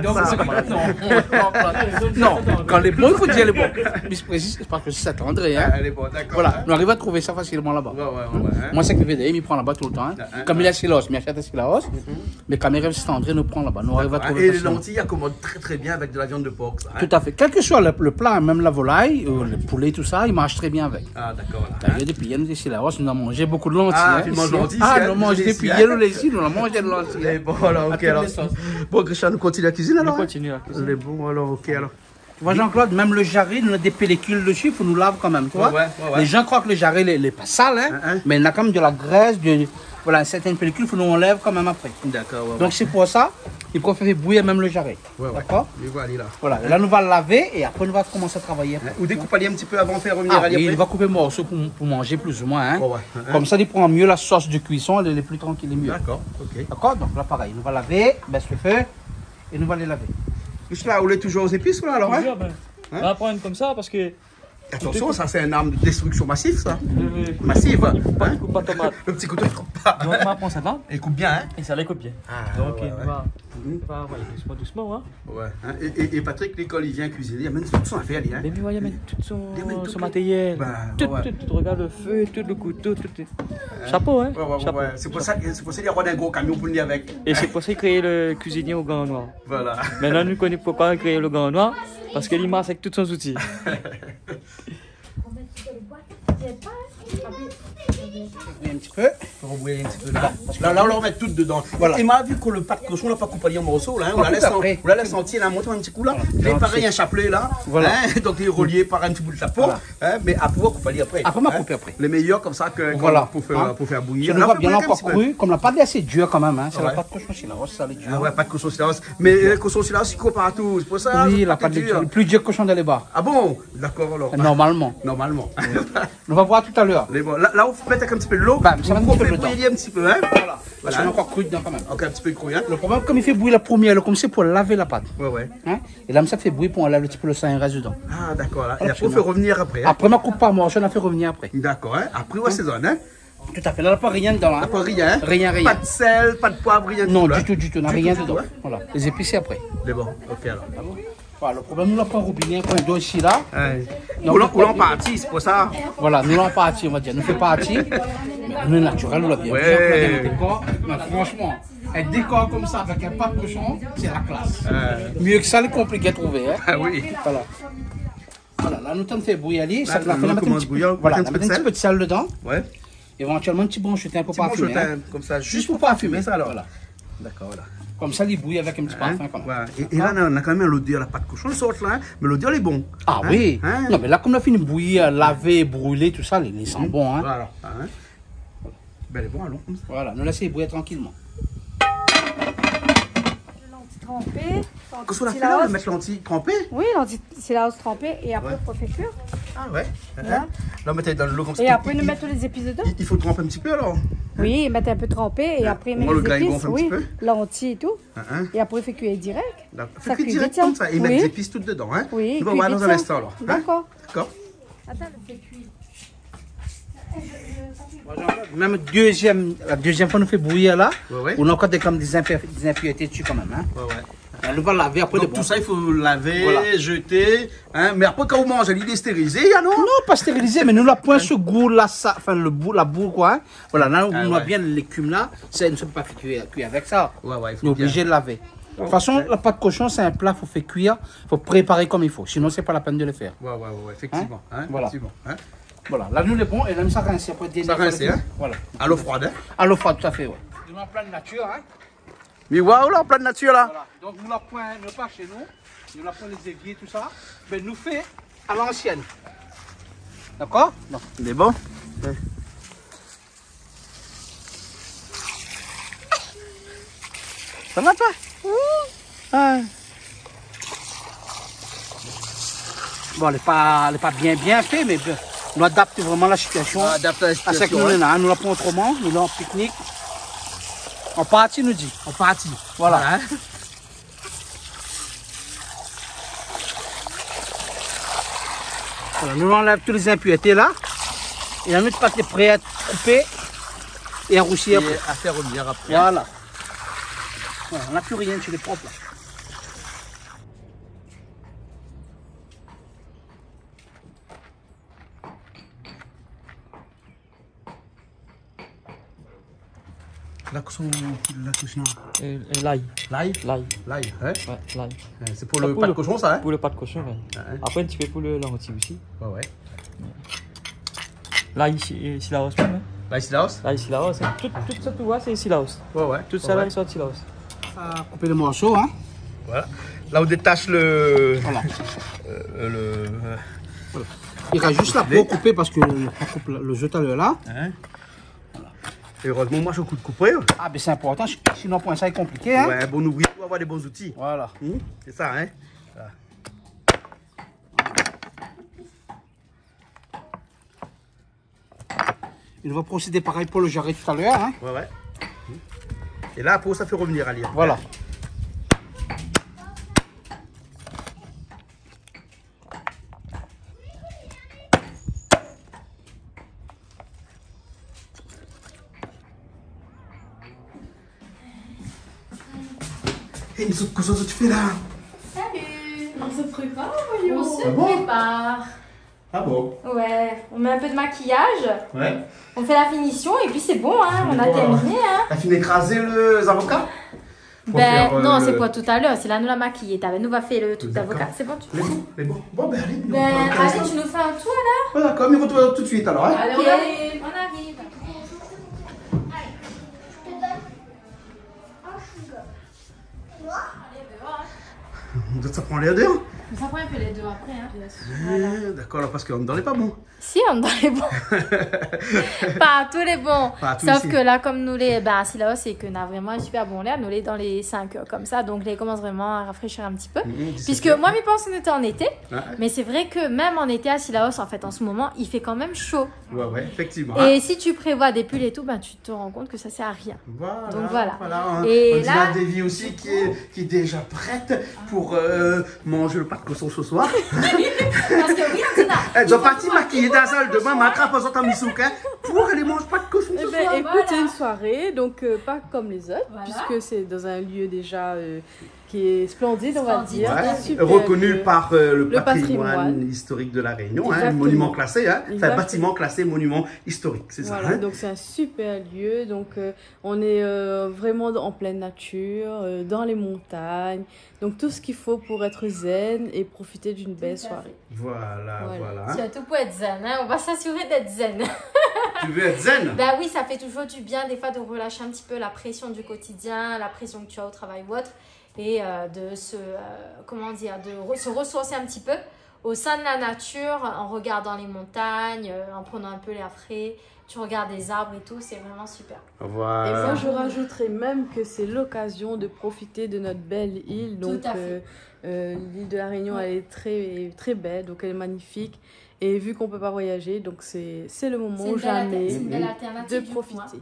G: Non, quand les bons, il faut dire les bons. C'est parce que c'est André. Voilà, nous arrivons à trouver ça facilement là-bas. Moi, c'est que VDM, il prend là-bas tout le temps. Comme il est à Sillaos, il achète à Sillaos. Mais quand il rêve, c'est André, nous prend là-bas. Nous arrivons à trouver.
E: Et les lentilles, il accommode très bien avec de la viande de porc.
G: Tout à fait. Quel que soit le plat, même la volaille, le poulet, tout ça, il marche très bien avec.
E: Ah, d'accord.
G: D'ailleurs, depuis hier, nous ici, là, nous avons mangé beaucoup de lentilles.
E: Ah, tu manges lentilles.
G: Ah, nous mangeons depuis hier, nous ici, nous avons mangé de lentilles.
E: Bon, alors, ok, alors. Bon, Christian, nous continuons la cuisine alors.
H: On continue la cuisine.
E: Bon, alors, ok, alors.
G: Tu vois, Jean-Claude, même le jarret, nous a des pellicules dessus, il faut nous laver quand même, tu vois. Les gens croient que le jarret n'est pas sale, mais il y a quand même de la graisse, voilà, certaines pellicules, il faut nous enlève quand même après.
E: D'accord.
G: Donc c'est pour ça, il faut faire bouillir même le jarret. D'accord. Voilà, là nous allons laver et après nous allons commencer à travailler.
E: Ou découper un petit peu avant de faire revenir à
G: il va couper morceaux pour manger plus ou moins. Comme ça, il prend mieux la sauce de cuisson, elle est plus tranquille et mieux.
E: D'accord, ok.
G: D'accord, donc là pareil, nous allons laver, baisse le feu et nous allons les laver.
E: Là, vous l'êtes toujours aux épices là alors?
H: On va prendre comme ça parce que.
E: Attention, ça c'est une arme de destruction massive ça. Massive.
H: Il coupe pas tomate.
E: Le petit couteau il coupe pas.
H: Donc on va prendre ça là.
E: Il coupe bien, hein?
H: Et ça les coupe bien. Donc on va doucement, hein.
E: Et Patrick, l'école, il vient cuisiner, il amène toute son affaire, hein.
H: Mais il amène tout son matériel. Tout, regarde le feu, tout le couteau, tout. Chapeau, hein.
E: C'est pour ça qu'il y a un gros camion pour venir avec.
H: Et c'est pour ça qu'il crée le cuisinier au Grand Noir.
E: Voilà.
H: Maintenant, nous connaissons pourquoi il crée le Grand Noir. Parce qu'il marche avec tous ses outils.
G: Un petit peu.
E: Rebrouiller un petit peu là. Là, on va mettre tout dedans. Voilà. Et m'a vu que le pas de cochon, on l'a pas coupé en morceaux là. On la laisse sentir, là, monter un petit coup là. Et pareil, un chapelet là. Voilà. Donc il est relié par un petit bout de chapeau. Mais après, on va couper après.
G: Après, on va couper après.
E: Les meilleurs comme ça que pour faire bouillir.
G: On va bien encore cru, comme la pâte est assez dure quand même. C'est la pâte de cochon Sillaos, ça est dur.
E: Ah ouais, pas de cochon Sillaos. Mais le cochon Sillaos, il coupe partout. C'est pour ça.
G: Oui, la pâte est dure. Le plus dur cochon de là-bas.
E: Ah bon? D'accord alors.
G: Normalement. On va voir tout à l'heure.
E: Là, on va mettre un petit peu de l'eau.
G: Ça va nous faire
E: bouillir un petit peu, hein? Voilà.
G: Parce qu'on est encore cru dedans quand même.
E: Ok, un petit peu cru, hein?
G: Le problème, comme il fait bouillir la première, comme c'est pour laver la pâte.
E: Ouais.
G: Hein? Et là, ça fait bouillir pour enlever un petit peu le sang et reste dedans.
E: Ah, d'accord. Et après, on fait revenir après.
G: Après, ma coupe par morceau, on a fait revenir après.
E: D'accord, hein? Après, on assaisonne, hein?
G: Tout à fait. Là, il n'y a pas rien dedans.
E: Pas rien, hein?
G: Rien.
E: Pas de sel, pas de poivre, rien du tout.
G: Non, du tout. On n'a rien dedans. Voilà. Les épices après.
E: C'est bon, ok alors.
G: Voilà, le problème, nous l'avons pas robinet, qu'on doit ici là.
E: Nous l'avons parti, c'est pour ça.
G: Voilà, nous l'avons parti, on va dire. Nous faisons partie. Mais nous, naturel, nous l'avons bien. Mais franchement, un décor comme ça avec un pas de cochon, c'est la classe. Mieux que ça, le compliqué à trouver. Hein.
E: Ah oui.
G: Voilà, là, nous t'en fait bouillir. Ça fait
E: un
G: petit peu de sel dedans.
E: Ouais.
G: Éventuellement, un petit brochetin pour parfumer.
E: Comme ça,
G: juste pour parfumer
E: ça alors.
G: Voilà.
E: D'accord, voilà.
G: Comme ça, il bouille avec un petit parfum quand même.
E: Et là, on a quand même l'odeur, la pâte cochon, le sort là, mais l'odeur est bon.
G: Ah oui. Non, mais là, comme on a fini de bouillir, laver, brûler, tout ça, il sent bon. Hein.
E: Voilà. Ben, il est bon, allons comme ça.
G: Voilà, nous laissons bouillir tranquillement.
I: trempé.
E: Qu'est-ce qu'on a fait là? On va mettre l'anti trempé?
I: Oui, l'anti-silaos trempé et après on fait cuire.
E: Ah ouais?
I: Voilà.
E: Là, on mettait dans l'eau comme ça.
I: Et après, nous mettons les épices dedans.
E: Il faut tremper un petit peu alors?
I: Oui, mettre un peu trempé et après mettre les épices. Oui, l'anti et tout. Et après, fait cuire direct.
E: Fait cuire direct comme ça et mettre les épices toutes dedans. Hein?
I: Oui,
E: on va voir dans un instant alors.
I: D'accord.
E: D'accord.
I: Attends, le fait cuire.
G: Même la deuxième fois, on nous fait bouillir là. On a encore comme des impuretés dessus quand même. Hein? On va laver après.
E: Donc tout ça, il faut laver, jeter. Hein? Mais après, quand vous mangez, il est stérilisé, non?
G: Non, pas stérilisé, mais nous la point ce goût là, enfin la boue quoi. Hein? Voilà, là, on a bien l'écume là. Ça ne peut pas cuire avec ça.
E: Il faut
G: on est obligé de laver. De toute façon, la pâte cochon, c'est un plat, il faut faire cuire, il faut préparer comme il faut. Sinon, c'est pas la peine de le faire.
E: Effectivement. Hein?
G: Voilà.
E: Effectivement. Hein?
G: Voilà, là, nous, les bons, et là, ça rince après.
E: Ça rince, hein?
G: Voilà.
E: À l'eau froide, hein?
G: À l'eau froide, tout à fait, ouais. Nous, en pleine nature, hein?
E: Mais waouh, là, en pleine nature, là!
G: Voilà. Donc, nous la point, ne pas chez nous, nous la point les éviers, tout ça, mais nous fait à l'ancienne. D'accord?
E: Il est bon? Ouais. Ça va, toi?
G: Ah. Bon, elle n'est pas bien fait, mais on adapte vraiment la situation.
E: On adapte la situation.
G: À ce que nous, hein. Nous la prenons autrement, nous là en pique-nique. En partie, nous dit.
E: En partie.
G: Voilà.
E: Hein?
G: Voilà, nous enlève toutes les impuretés là. Et la notre pâte est prête à être coupée et à roussir.
E: Et à faire revenir après.
G: Voilà. Voilà, on n'a plus rien sur les propres là.
E: La cuisson.
H: L'ail.
E: L'ail?
H: L'ail.
E: L'ail, hein?
H: Ouais, l'ail.
E: C'est pour le pâte cochon, ça, hein?
H: Pour le pâte cochon, ouais. Après, un petit peu pour le lentilles aussi.
E: Ouais.
H: L'ail, silaos même. Hein?
E: L'ail silaos?
H: L'ail silaos. Hein? Tout ça, tu vois, c'est silaos.
E: Ouais.
H: Tout ça, là, ils sont silaos.
G: Ça a coupé les morceaux, hein?
E: Voilà. Là, on détache le...
G: Voilà.
E: Voilà.
G: Il reste juste la peau coupée parce que on coupe le jeu tout à l'heure là.
E: Hein? Et heureusement, moi, je coupe de couper.
G: Ah, mais c'est important, sinon pour ça, c'est compliqué. Hein?
E: Ouais, bon ouvrier pour avoir des bons outils.
G: Voilà.
E: C'est ça, hein? Voilà.
G: Il va procéder pareil pour le jarret tout à l'heure. Hein?
E: Ouais. Et là, après, ça fait revenir à lire.
G: Voilà.
E: Et qu'est-ce que tu fais là?
B: Salut!
I: On se prépare, voyons.
B: On se prépare.
E: Ah bon?
B: Ouais, on met un peu de maquillage.
E: Ouais.
B: On fait la finition et puis c'est bon, hein, on a terminé. Hein.
E: T'as fini d'écraser les avocats?
B: Non, c'est pas tout à l'heure, c'est là nous la maquillée. Nous va faire le truc d'avocat. C'est bon, tu fais?
E: Les bons. Bon, ben allez.
B: Allez, tu nous fais un tour là?
E: Ouais, d'accord, mais on retrouve tout de suite alors. Hein?
B: Allez, on arrive. On arrive.
F: Allez, je te donne un chewing-gum.
E: Ça prend l'air d'air.
B: Mais ça prend un peu les deux après. Hein.
E: D'accord, là, parce qu'on n'est pas bon.
B: Si, on est dans les bons. Pas tous les bons. Sauf
E: ici.
B: que là, comme nous les. Si là, c'est qu'on a vraiment un super bon lait. Nous les dans les 5 heures comme ça. Donc, les commence vraiment à rafraîchir un petit peu. Puisque moi, je pense qu'on était en été. Ouais. Mais c'est vrai que même en été à Silaos, en fait, en ce moment, il fait quand même chaud.
E: Ouais, effectivement.
B: Et si tu prévois des pulls et tout, tu te rends compte que ça sert à rien.
E: Voilà.
B: Donc voilà.
E: Et on là, Davy aussi qui est déjà prête pour manger le pâte cochon ce soir.
B: Parce que oui, Antina.
E: Elle doit partir maquiller dans la salle demain, ma trappe aux autres misouka pour aller manger pas de cochon ce soir.
I: Écoute, c'est une soirée, donc pas comme les autres, puisque c'est dans un lieu déjà qui est splendide, on va dire.
E: Ouais, reconnu par le patrimoine historique de la Réunion, hein, monument classé, hein, enfin bâtiment classé monument historique, c'est ça.
I: Hein. Donc c'est un super lieu, donc on est vraiment en pleine nature, dans les montagnes, donc tout ce qu'il faut pour être zen et profiter d'une belle soirée.
E: Voilà.
B: Surtout pour être zen, hein, on va s'assurer d'être zen.
E: Tu veux être zen?
B: Oui, ça fait toujours du bien des fois de relâcher un petit peu la pression du quotidien, la pression que tu as au travail ou autre. Et de se ressourcer un petit peu au sein de la nature en regardant les montagnes, en prenant un peu l'air frais tu regardes les arbres et tout, c'est vraiment super.
E: Voilà.
I: Et moi, je rajouterais même que c'est l'occasion de profiter de notre belle île. Donc, l'île de la Réunion, elle est très, très belle, donc elle est magnifique. Et vu qu'on ne peut pas voyager, donc c'est le moment jamais de profiter.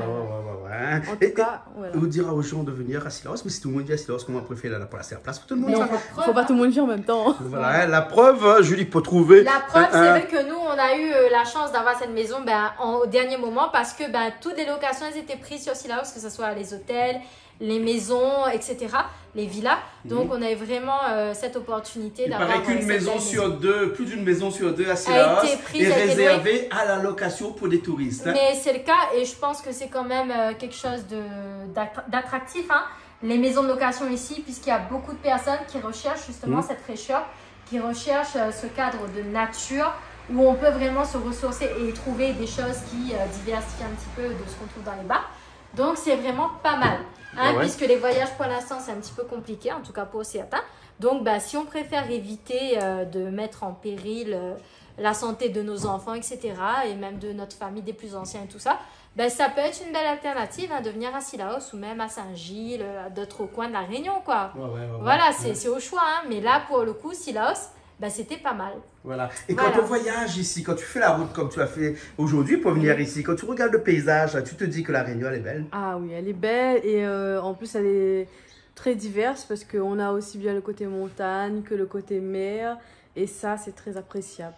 E: En tout cas, on dira aux gens de venir à Sillaos, mais si tout le monde vient à Sillaos, comment on peut faire la place pour tout le monde?
I: Il ne faut pas tout le monde venir en même temps.
E: Voilà, la preuve, Julie peut trouver.
B: La preuve, c'est vrai que nous, on a eu la chance d'avoir cette maison au dernier moment parce que toutes les locations elles étaient prises sur Sillaos, que ce soit les hôtels, les maisons, etc., les villas. Donc, on avait vraiment cette opportunité d'avoir.
E: Il paraît qu'une maison sur deux, plus d'une maison sur deux à Sillaos est réservée à la location pour des touristes.
B: Mais c'est le cas et je pense que c'est quand même quelque chose d'attractif. Les maisons de location ici, puisqu'il y a beaucoup de personnes qui recherchent justement cette fraîcheur, qui recherchent ce cadre de nature où on peut vraiment se ressourcer et trouver des choses qui diversifient un petit peu de ce qu'on trouve dans les bars. Donc, c'est vraiment pas mal. Puisque les voyages pour l'instant c'est un petit peu compliqué, en tout cas pour certains. Donc si on préfère éviter de mettre en péril la santé de nos enfants, etc., et même de notre famille, des plus anciens et tout ça, ça peut être une belle alternative de venir à Sillaos ou même à Saint-Gilles, à d'autres coins de la Réunion, quoi. Voilà, c'est au choix, mais là pour le coup Sillaos, c'était pas mal.
E: Voilà. Et quand on voyage ici, quand tu fais la route comme tu as fait aujourd'hui pour venir ici, quand tu regardes le paysage, tu te dis que la Réunion, elle est belle.
I: Ah oui, elle est belle et en plus, elle est très diverse parce qu'on a aussi bien le côté montagne que le côté mer et ça, c'est très appréciable.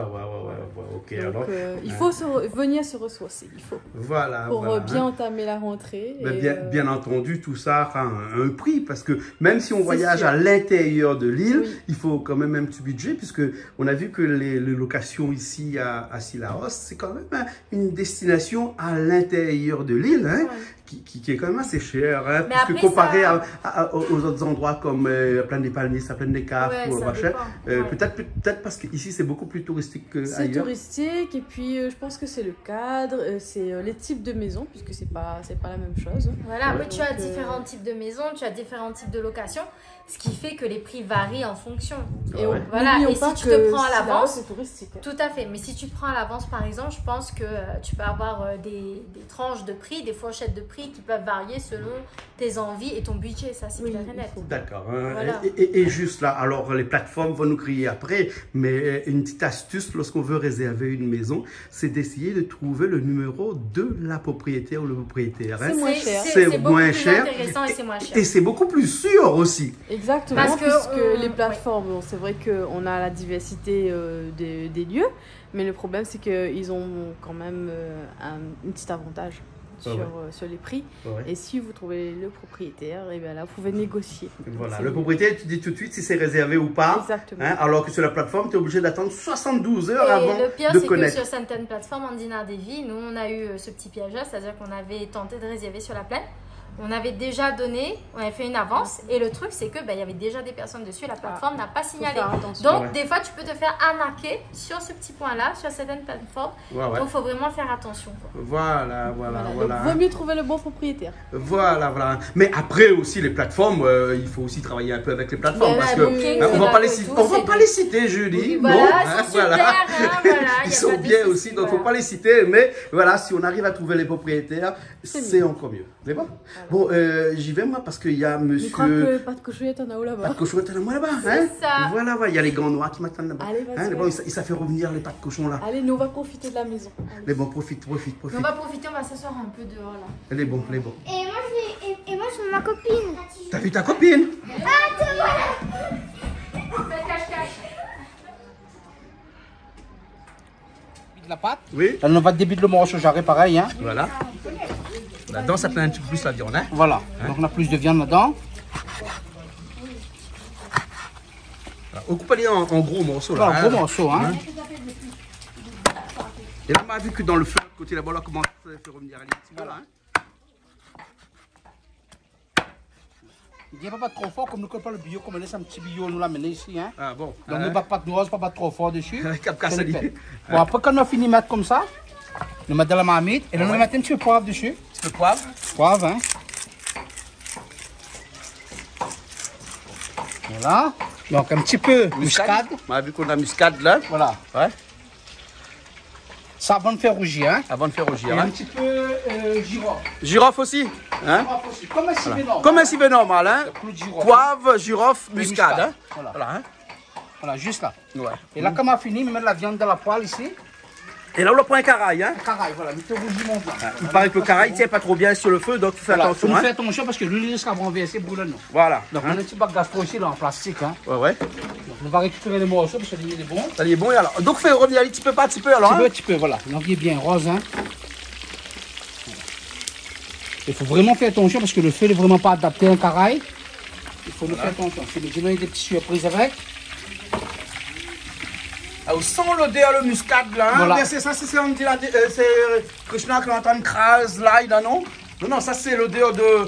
E: Ok.
I: Donc, alors, il faut venir se ressourcer, il faut.
E: Voilà.
I: Pour bien entamer la rentrée.
E: Bien entendu, tout ça a un prix parce que même si on voyage à l'intérieur de l'île, il faut quand même un petit budget puisque on a vu que les locations ici à Sillaos, c'est quand même une destination à l'intérieur de l'île. Qui est quand même assez cher, puisque comparé aux autres endroits comme Plaine des Palmiers, Plaine des Caves, peut-être parce qu'ici c'est beaucoup plus touristique qu'ailleurs.
I: C'est touristique et puis je pense que c'est le cadre, c'est les types de maisons puisque c'est pas la même chose.
B: Voilà, après tu as différents types de maisons, tu as différents types de locations, ce qui fait que les prix varient en fonction. Et voilà, et si tu te prends à l'avance,
I: c'est touristique.
B: Tout à fait, mais si tu te prends à l'avance par exemple, je pense que tu peux avoir des tranches de prix, des fourchettes de prix qui peuvent varier selon tes envies et ton budget, ça c'est clair et net.
E: D'accord. Et juste là, alors les plateformes vont nous crier après, mais une petite astuce lorsqu'on veut réserver une maison, c'est d'essayer de trouver le numéro de la propriétaire ou le propriétaire.
B: C'est moins cher.
E: C'est moins cher.
B: Intéressant et c'est moins cher.
E: Et c'est beaucoup plus sûr aussi.
I: Exactement, puisque les plateformes, c'est vrai qu'on a la diversité des lieux, mais le problème c'est qu'ils ont quand même un petit avantage. Sur les prix. Et si vous trouvez le propriétaire, et bien là, vous pouvez négocier.
E: Voilà, le propriétaire, tu dis tout de suite si c'est réservé ou pas.
I: Exactement.
E: Alors que sur la plateforme, tu es obligé d'attendre 72 heures avant de connaître.
B: Le pire, c'est que sur certaines plateformes, en Dîner des Vies, nous, on a eu ce petit piège-là, c'est-à-dire qu'on avait tenté de réserver sur la plaine. On avait déjà donné, on avait fait une avance et le truc c'est que il y avait déjà des personnes dessus, la plateforme n'a pas signalé. Donc des fois tu peux te faire arnaquer sur ce petit point là, sur certaines plateformes. Donc il faut vraiment faire attention.
E: Voilà.
I: Donc vaut mieux trouver le bon propriétaire.
E: Voilà. Mais après aussi les plateformes, il faut aussi travailler un peu avec les plateformes parce que on va pas les citer, Julie. Ils sont bien aussi, donc faut pas les citer. Mais voilà, si on arrive à trouver les propriétaires, c'est encore mieux. C'est bon. Bon, j'y vais moi parce qu'il y a monsieur.
I: Je crois que pas de cochonnette en haut là-bas.
E: Pas de cochonnette en haut là-bas,
B: hein? Ça.
E: Voilà, il y a les gants noirs qui m'attendent là-bas.
I: Allez, vas-y.
E: Ça fait revenir les pas de cochon là.
I: Allez, nous on va profiter de la maison.
E: Les bons, profite.
B: On va profiter, on va s'asseoir un peu dehors là.
E: Les bons.
F: Et moi je veux ma copine.
E: T'as vu ta copine?
F: Ah, te voilà.
B: Fais cache-cache.
G: De la pâte.
E: Oui.
G: Là, on va débuter le morceau jarret pareil. Hein.
E: Voilà. Là-dedans, ça plaît un petit peu plus la viande. Hein.
G: Voilà. Donc on a plus de viande là-dedans.
E: On coupe les en gros morceaux là.
G: En gros morceaux. Hein.
E: Et là, on a vu que dans le feu, côté là-bas, là, comment ça fait revenir un petit peu là.
G: Il n'y a pas trop fort comme nous ne connaissons pas le bio, comme on laisse un petit bio nous l'amener ici. Hein.
E: Ah bon.
G: Donc ne batte pas de noix, pas trop fort dessus.
E: Bon,
G: après quand on a fini de mettre comme ça, nous mettons dans la marmite et là nous mettons un petit peu de poivre dessus. Un
E: petit peu de poivre?
G: Poivre, hein. Voilà. Donc un petit peu muscade.
E: On a vu qu'on a muscade là.
G: Voilà.
E: Ouais.
G: Ça avant de faire rougir. Hein.
E: Avant de faire rougir.
G: Et un petit peu girofle.
E: Girofle aussi, hein?
G: Girofle aussi. Comme un civet normal.
E: Comme un civet normal, hein? Poivre, girofle,
G: Et
E: muscade. Hein?
G: Voilà.
E: Voilà, hein?
G: Voilà, juste là.
E: Ouais.
G: Et là, comme on a fini, on met la viande dans la poêle ici.
E: Et là, on prend un caraï, hein?
G: Caraï, voilà, mettez rougir mon blanc.
E: Il paraît que le caraï ne tient pas trop bien sur le feu, donc fais attention.
G: Faut
E: Hein?
G: faire attention parce que l'huile sera renversée brûle nous.
E: Voilà.
G: Donc, on a un petit bac gastro ici, là, en plastique. Hein.
E: Ouais.
G: Donc, on va récupérer les morceaux parce que l'huile est bon.
E: Ça y est bon, et alors. Donc, fais revenir un petit peu, pas un petit peu, alors.
G: Un petit peu, voilà. Donc, il est bien rose. Hein. Il faut vraiment faire attention parce que le feu n'est vraiment pas adapté à un caraï. Il faut nous faire attention. C'est des petites surprises avec.
E: Ah, sent l'odeur, le muscade, là. Hein?
G: Voilà.
E: Mais c'est ça, c'est on dit là, c'est Krishna qui entend crase, là, là, non? Non, ça, c'est l'odeur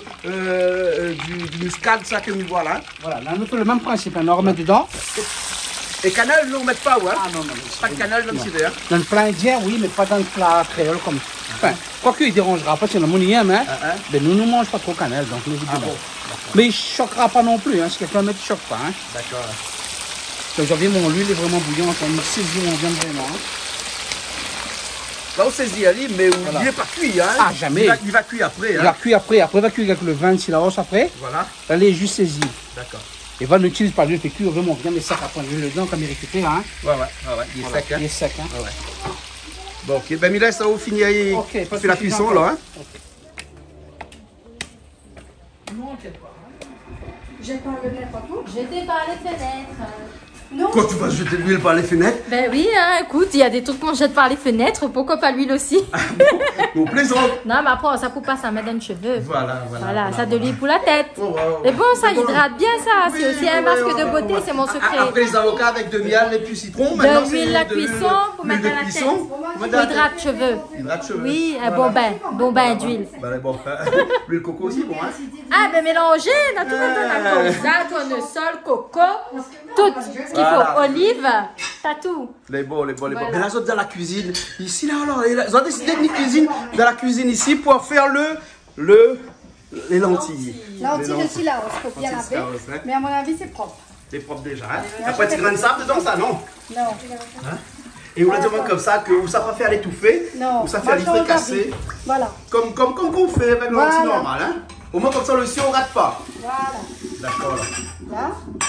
E: du muscade, ça que nous voilà. Hein?
G: Voilà, là, nous faisons le même principe. On en remet dedans.
E: Et cannelle, nous ne remettons pas, ouais?
G: Ah non.
E: Pas de cannelle dans le civet. Hein?
G: Dans le plat indien, oui, mais pas dans le plat créole comme. Enfin, quoi qu'il ne dérangera pas, c'est le monien, hein. Mais nous ne mangeons pas trop cannelle, donc nous bon. Mais il ne choquera pas non plus, hein. Si quelqu'un ne te choque pas. Hein.
E: D'accord.
G: Donc, j'en viens, mon huile est vraiment bouillante, on saisit, on vient vraiment. Hein.
E: Là, on saisit, Ali, mais
G: voilà.
E: Il n'est pas cuit, hein?
G: Ah, jamais.
E: Il va cuire après.
G: Il va cuire après, il va cuire avec le vin, si la hausse après.
E: Voilà.
G: Là, il est juste saisi.
E: D'accord.
G: Et va n'utilise pas l'huile, fait cuire vraiment bien, mais ça, après, l'huile dedans, comme il récupère, hein.
E: Ouais. Il est sec, hein?
G: Il est sec, hein.
E: Ouais. Bon, ok. Ben, Mila, ça va finir.
G: Ok,
E: fait la cuisson, là, hein?
G: Okay.
F: J'ai pas le nez partout.
B: J'étais par les fenêtres.
F: Non.
E: Quand tu vas jeter de l'huile par les fenêtres?
B: Ben oui, hein, écoute, il y a des trucs qu'on jette par les fenêtres, pourquoi pas l'huile aussi?
E: Bon, plaisant.
B: Non, mais après, ça coupe pas, ça met dans les cheveux.
E: Voilà.
B: Ça de l'huile pour la tête. C'est bon, ça hydrate bien, ça. C'est aussi un masque de beauté, c'est mon secret.
E: Après les avocats avec de miel et puis citron,
B: de l'huile la cuisson pour mettre dans la tête. Hydrate cheveux.
E: Hydrate cheveux.
B: Oui, un bon bain d'huile.
E: Bon, l'huile coco aussi, bon, hein?
B: Ah, ben mélangez, dans tout la colza, tournesol, coco, tout ce qu'il faut. Olive, t'as tout.
E: Les bons. Mais là, ils sont dans la cuisine. Ici, là, alors, ils ont décidé de cuisine dans la cuisine ici pour faire les lentilles.
F: Lentilles de Silaos, il faut bien laver.
E: Hein?
F: Mais à mon avis, c'est propre.
E: C'est propre déjà. Hein? Il n'y a pas de petit grain de sable dedans, ça, non?
F: Non.
E: Hein? Et on la demande comme ça, que ou ça va faire l'étouffer, ou ça fait les casser.
F: Voilà.
E: Comme on fait avec le lentilles normal. Hein? Au moins, comme ça, le sien, on ne rate pas.
F: Voilà.
E: D'accord.
F: Là.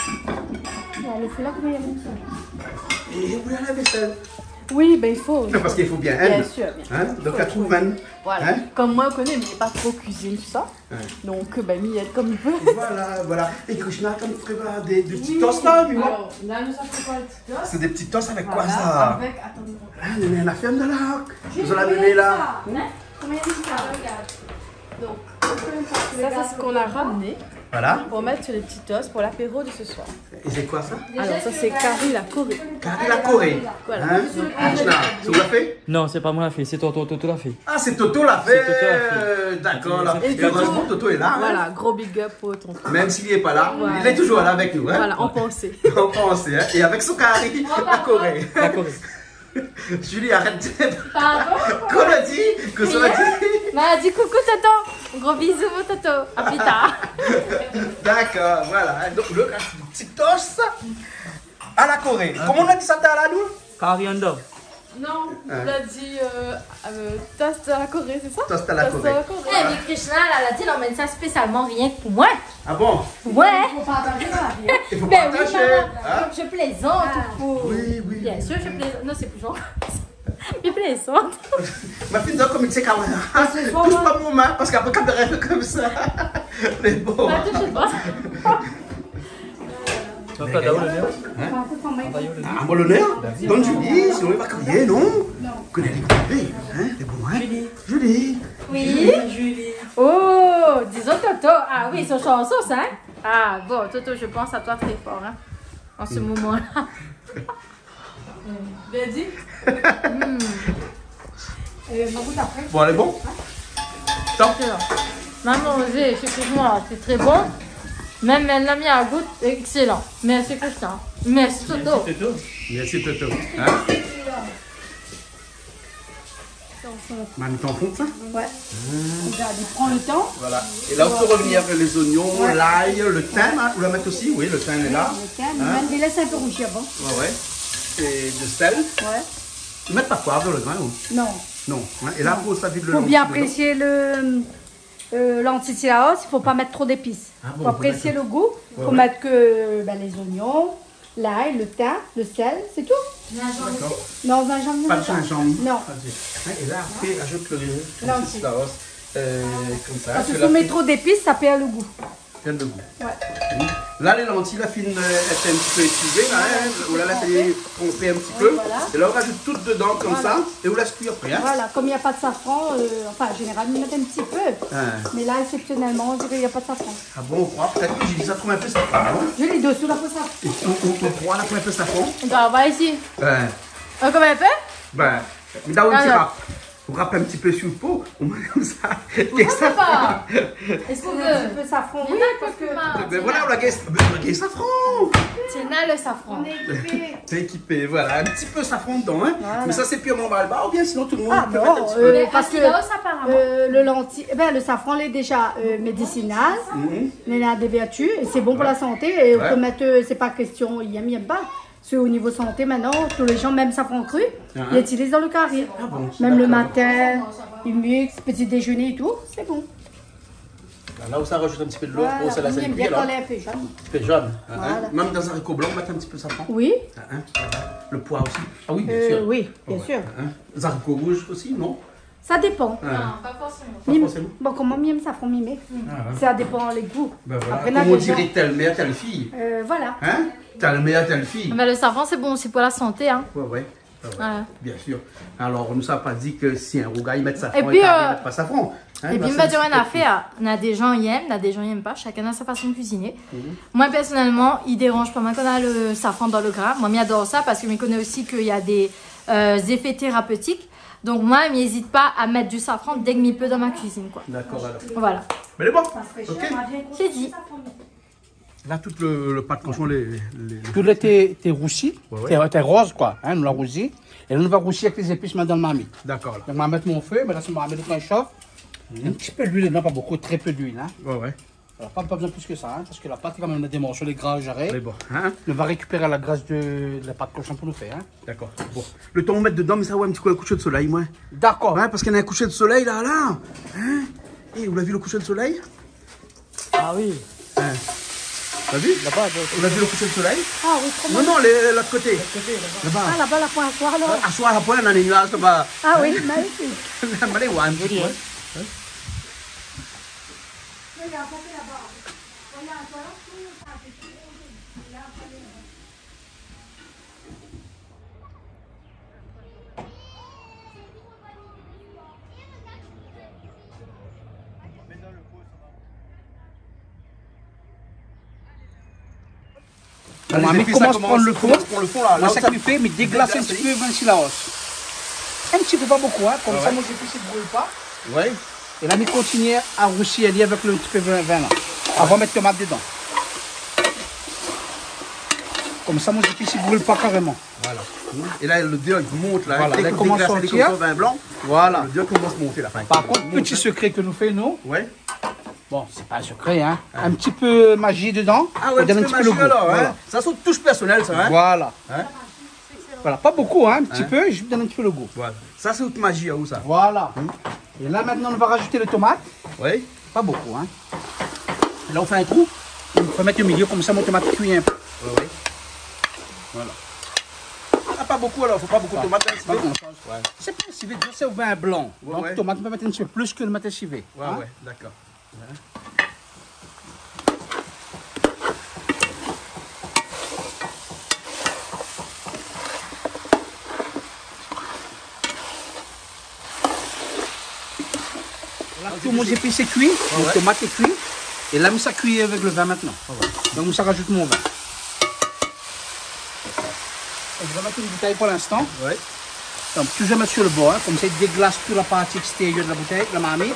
F: Le feu là, comment il y a mis ça?
E: Et vous la vaisselle.
I: Oui, ben il faut.
E: Parce qu'il faut bien.
I: Bien sûr, bien.
E: Hein? Donc, elle trouve même.
I: Voilà.
E: Hein?
I: Comme moi, on connaît, mais il n'est pas trop cuisine, tout ça.
E: Ouais.
I: Donc, ben, il aide comme il peut.
E: Voilà. Et Krishna, comme il prépare des petits toasts là, lui, moi.
I: Alors, là, nous avons fait quoi, les petits toasts?
E: C'est des petits toasts avec quoi
I: Voilà,
E: ça?
I: avec, attendez.
E: Ah, on a la ferme de l'arc. Vous en avez donné là.
F: Combien de ça?
I: Donc, ça, c'est ce qu'on a ramené
E: Voilà.
I: pour mettre sur les petits toasts pour l'apéro de ce soir.
E: Et c'est quoi ça?
I: Alors, ça, c'est curry la Corée.
E: Curry la Corée.
I: Voilà.
E: Hein? Krishna, c'est vous l'a fait?
H: Non, c'est pas moi la fait, c'est Toto l'a fait.
E: Ah, c'est Toto l'a fait.
H: C'est Toto l'a fait.
E: D'accord. Là.
I: Et
E: Et heureusement, Toto est là. Hein?
I: Voilà, gros big up pour ton frère.
E: Même s'il n'est pas là,
I: Voilà.
E: il est toujours là avec nous. Hein?
I: Voilà, en pensée.
E: On pense, hein? Et avec son curry, la Corée.
H: La Corée.
E: Julie, arrête de...
B: Pardon?
E: Qu'on a dit? Que ça a dit?
B: Bah, dis coucou, Toto. Gros bisous, mon Toto. À plus tard.
E: D'accord, voilà. Donc, le petit toast à la Corée. Comment on a dit ça à la nous?
H: Coriander.
I: Non, il a dit toast à la Corée, c'est ça?
E: Toast à la Corée.
B: Eh, mais Krishna, elle a dit, on emmène ça spécialement rien que pour moi.
E: Ah bon?
B: Ouais.
F: Il faut partager dans la vie.
E: Il faut
B: Ben oui,
E: partager.
B: maman.
E: Hein?
B: Je plaisante.
E: Oui.
B: Bien sûr, je plaisante. Non, c'est plus genre. Je plaisante.
E: Ma fille doit comme c'est quand même. Touche pas mon main parce qu'après quand elle rêve comme ça. Mais bon.
B: Bah, touche pas.
E: Ah, bon l'honneur? Donc Julie, sinon il va crier, non? Connais les bébés, hein? C'est bon, hein? Julie.
B: Oui. Julie. Oh, disons Toto. Ah oui, c'est chaud en sauce, hein? Ah bon, Toto, je pense à toi très fort, hein? En ce moment-là.
I: Bien dit.
E: Bon, elle est bon? Top.
B: Maman, excuse-moi, c'est très bon. Même elle l'a mis à goût, excellent. Merci Christian. Merci Toto.
E: Merci Toto. Hein? Manu, t'en fous de ça?
F: Ouais. Regarde, il prend le temps.
E: Voilà. Et là, on peut revenir avec les oignons, l'ail, le thym. Hein? Vous la mettez aussi? Oui, le thym est là.
F: Le thym, il laisse un peu rougir, bon.
E: Ouais. Et de sel.
F: Ouais.
E: Ils mettent pas de poivre dans le grain ou?
F: Non.
E: Non. Hein? Et là, pour ça, vide le
F: Pour
E: lentilles
F: bien
E: dedans.
F: apprécier l'anti-Laos, il ne faut pas mettre trop d'épices.
E: Ah bon,
F: Pour apprécier le goût, il faut mettre que les oignons, l'ail, le thym, le sel, c'est tout.
E: D'accord.
F: Non, gingembre.
E: Pas de gingembre.
F: Non.
E: Et là, après, ajoute le
F: Lentilles.
E: Laos. Comme ça.
F: Parce que si on met trop d'épices, ça perd le goût.
E: Perd le goût.
F: Ouais.
E: Là, les lentilles, la fine, elles étaient un petit peu étudiées. Là, hein, on la laisse tromper un petit peu.
F: Voilà.
E: Et là, on rajoute tout dedans comme ça. Et on laisse cuire après. Hein.
F: Voilà, comme il n'y a pas de safran, enfin, généralement, ils mettent un petit peu. Mais là, exceptionnellement, je dirais qu'il n'y a pas de safran.
E: Ah bon, on croit peut-être que j'ai dit ça trop un peu safran.
F: Je l'ai dessous, là, pour ça.
E: On croit là pour un peu safran.
B: On doit avoir ici. Comment elle fait?
E: Ben, mais là, on râpe un petit peu sur le pot, on met comme ça.
B: Qu'est-ce que pas?
F: Est-ce qu'on veut un peu de safran? Oui, parce que...
E: Ben voilà, on a gagné safran.
B: Tiens, là, le safran.
E: C'est équipé, voilà, un petit peu safran dedans, hein. Voilà. Mais ça, c'est purement malba, ou bien sinon tout le monde peut
F: non,
E: mettre un petit peu.
F: parce que le lentilles, le safran, il est déjà médicinal, il a des vertus, et c'est bon pour la santé, et on peut mettre, c'est pas question, il y a pas. Parce qu'au niveau santé, maintenant, tous les gens, même safran cru, ils l'utilisent dans le carré.
E: Ah bon,
F: même le matin, ils mixent, petit déjeuner et tout, c'est bon.
E: Là où ça rajoute un petit peu de l'eau,
F: Voilà,
E: ça laisse
F: on aime bien
E: alors.
F: quand elle est un peu jaune.
E: Un peu jaune.
F: Voilà.
E: Même dans un haricot blanc, on met un petit peu de safran.
F: Oui.
E: Le pois aussi. Ah oui, bien sûr.
F: Oui, bien sûr.
E: Les haricots rouges aussi, non?
F: Ça dépend.
B: Non, pas forcément.
E: Pas forcément.
F: Bon, comment mieux safran mimé? Ça dépend les goûts.
E: Ben voilà.
F: Après,
E: Comme on dirait telle mère, telle fille.
F: Voilà.
E: Hein? Telle mère, telle fille.
B: Mais le safran, c'est bon aussi pour la santé. Hein.
E: Ouais.
B: Ouais.
E: Bien sûr. Alors, on ne nous a pas dit que si un rouga, ils mettent safran
B: Et puis,
E: ils mettent pas safran. Hein,
B: et puis, on a fait, on a des gens qui aiment, on a des gens qui n'aiment pas, chacun a sa façon de cuisiner. Moi, personnellement, il dérange pas mal quand on a le safran dans le grain. Moi, j'adore ça parce que je connais aussi qu'il y a des effets thérapeutiques. Donc, moi, je n'hésite pas à mettre du safran dès que je peux dans ma cuisine.
E: D'accord, alors.
B: Voilà.
E: Mais les bon. Ok.
B: J'ai dit.
E: Là, tout le pâte cochon,
G: Tout l'été, t'es roussi, t'es rose, quoi. Hein, nous l'a roussi. Et là, nous va roussir avec les épices dans le marmite.
E: D'accord.
G: Donc, on va mettre mon feu, mais là, c'est mon marmite quand il chauffe. Un petit peu d'huile, non, pas beaucoup, très peu d'huile. Hein.
E: Ouais.
G: Alors, pas besoin plus que ça, hein, parce que la pâte, quand même, on a des morceaux, les gras jarrets.
E: Mais bon, hein.
G: On va récupérer la graisse de la pâte cochon pour nous faire. Hein.
E: D'accord. Bon. Le temps de mettre dedans, mais ça va un petit coup un coucher de soleil, moi.
G: D'accord.
E: Ouais, parce qu'il y a un coucher de soleil là. Hein? Et vous l'avez vu le coucher de soleil?
H: Ah oui.
E: Hein? T'as vu?
H: Là-bas,
E: on a vu le coucher de soleil?
F: Ah oui, trop bien.
E: Non, l'autre côté. Là-bas.
F: Ah, là-bas, la pointe à soir, là.
E: À soir, après, on a une nuage là-bas.
F: Ah oui, magnifique.
E: Allez, ouais, un petit peu.
G: On commence à prendre le fond. Là, ça lui fait, mais déglacer un petit peu 26 laos. Un petit peu, pas beaucoup, hein. Comme ça, mon épice ne brûle pas.
E: Ouais.
G: Et là, on continue à roussir avec le petit peu de vin là. Avant de mettre tomate dedans. Comme ça, mon épice ne brûle pas carrément.
E: Voilà. Et là, le dieu il monte là.
G: Voilà, il commence à sortir.
E: Vin blanc.
G: Voilà.
E: Le dieu commence à monter là.
G: Par contre, petit secret que nous faisons, nous.
E: Ouais.
G: Bon, c'est pas un secret, hein. Un petit peu magie dedans.
E: Ah ouais, un petit peu magie alors,
G: voilà.
E: Hein. Ça sent touche personnelle, ça, hein.
G: Voilà.
E: Hein?
G: Voilà, pas beaucoup, hein. Un petit peu, je vous donne un petit peu le goût.
E: Voilà. Ça, c'est toute magie, où ça?
G: Voilà. Et là, maintenant, on va rajouter les tomates.
E: Oui.
G: Pas beaucoup, hein. Et là, on fait un trou. On peut mettre au milieu, comme ça, mon tomate cuit un peu.
E: Oui. Voilà. Ah, pas beaucoup alors, faut pas beaucoup de tomates.
G: C'est pas bon, ouais. C'est pas civet, c'est au vin blanc. Donc, tomate, on peut mettre un petit peu plus que le matin civet.
E: Ouais,
G: hein?
E: ouais, d'accord.
G: Là, tout mon épice est cuit, mon tomate est cuit. Et là, ça cuit avec le vin maintenant. Donc, ça rajoute mon vin. Et je vais mettre une bouteille pour l'instant.
E: Ouais.
G: Donc, toujours mettre sur le bord, hein, comme ça, il déglace toute la partie extérieure de la bouteille, la marmite.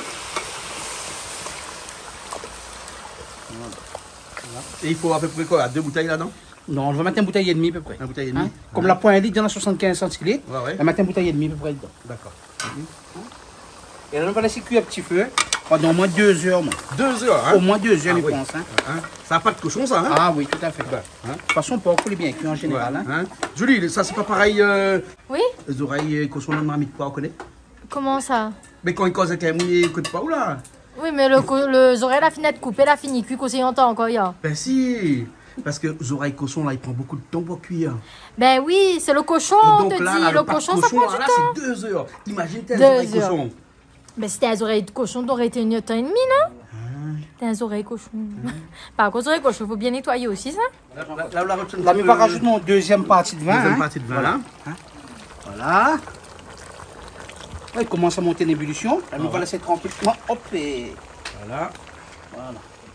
E: Voilà. Et il faut à peu près quoi, 2 bouteilles là-dedans?
G: Non, on va mettre une bouteille et demie à peu près.
E: Une bouteille et demie.
G: Hein? Comme la poêle litre, il y en a 75 centilitres.
E: Ouais.
G: On va mettre une bouteille et demie à peu près dedans.
E: D'accord.
G: Et là, on va laisser cuire à petit feu. Pendant au moins 2 heures, moi.
E: 2 heures, hein?
G: Au moins 2 heures, je
E: oui.
G: pense. Hein.
E: Ça n'a pas de cochon, ça, hein?
G: Ah oui, tout à fait. De toute façon, pour les bien cuits en général.
E: Ouais, hein? Julie, ça, c'est pas pareil.
B: Oui?
E: Les oreilles cochon, on a mis de quoi, on connaît?
B: Comment ça?
E: Mais quand ils causent avec un mouillé, ils écoutent pas, ou là?
B: Oui, mais les oreilles, la finette coupée, la fini cuit, qu'on s'y entend encore, ya.
E: Ben si! Parce que les oreilles cochon, là, ils prennent beaucoup de temps pour cuire.
B: Ben oui, c'est le cochon, on te dit. Le cochon, ça prend du
E: là,
B: temps.
E: c'est 2 heures. Imagine, t'as les oreilles cochon.
B: Mais si t'as les oreilles de cochon, t'aurais été 1 heure et demie, non? T'as les oreilles cochon. Par contre, les oreilles cochon, il faut bien nettoyer aussi, ça.
E: Là,
G: on va rajouter mon deuxième partie de vin.
E: Deuxième partie de vin, là.
G: Voilà. Il commence à monter l'ébullition. On va laisser tranquillement. Hop, et voilà. Voilà.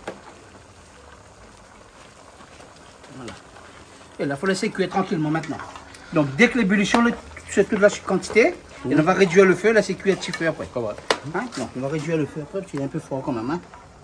G: Et là, il faut laisser cuire tranquillement maintenant. Donc, dès que l'ébullition, c'est toute la quantité, et on va réduire le feu, là, c'est cuire un petit peu après. Hein? Donc, on va réduire le feu après, parce qu'il est un peu fort quand même. Hein?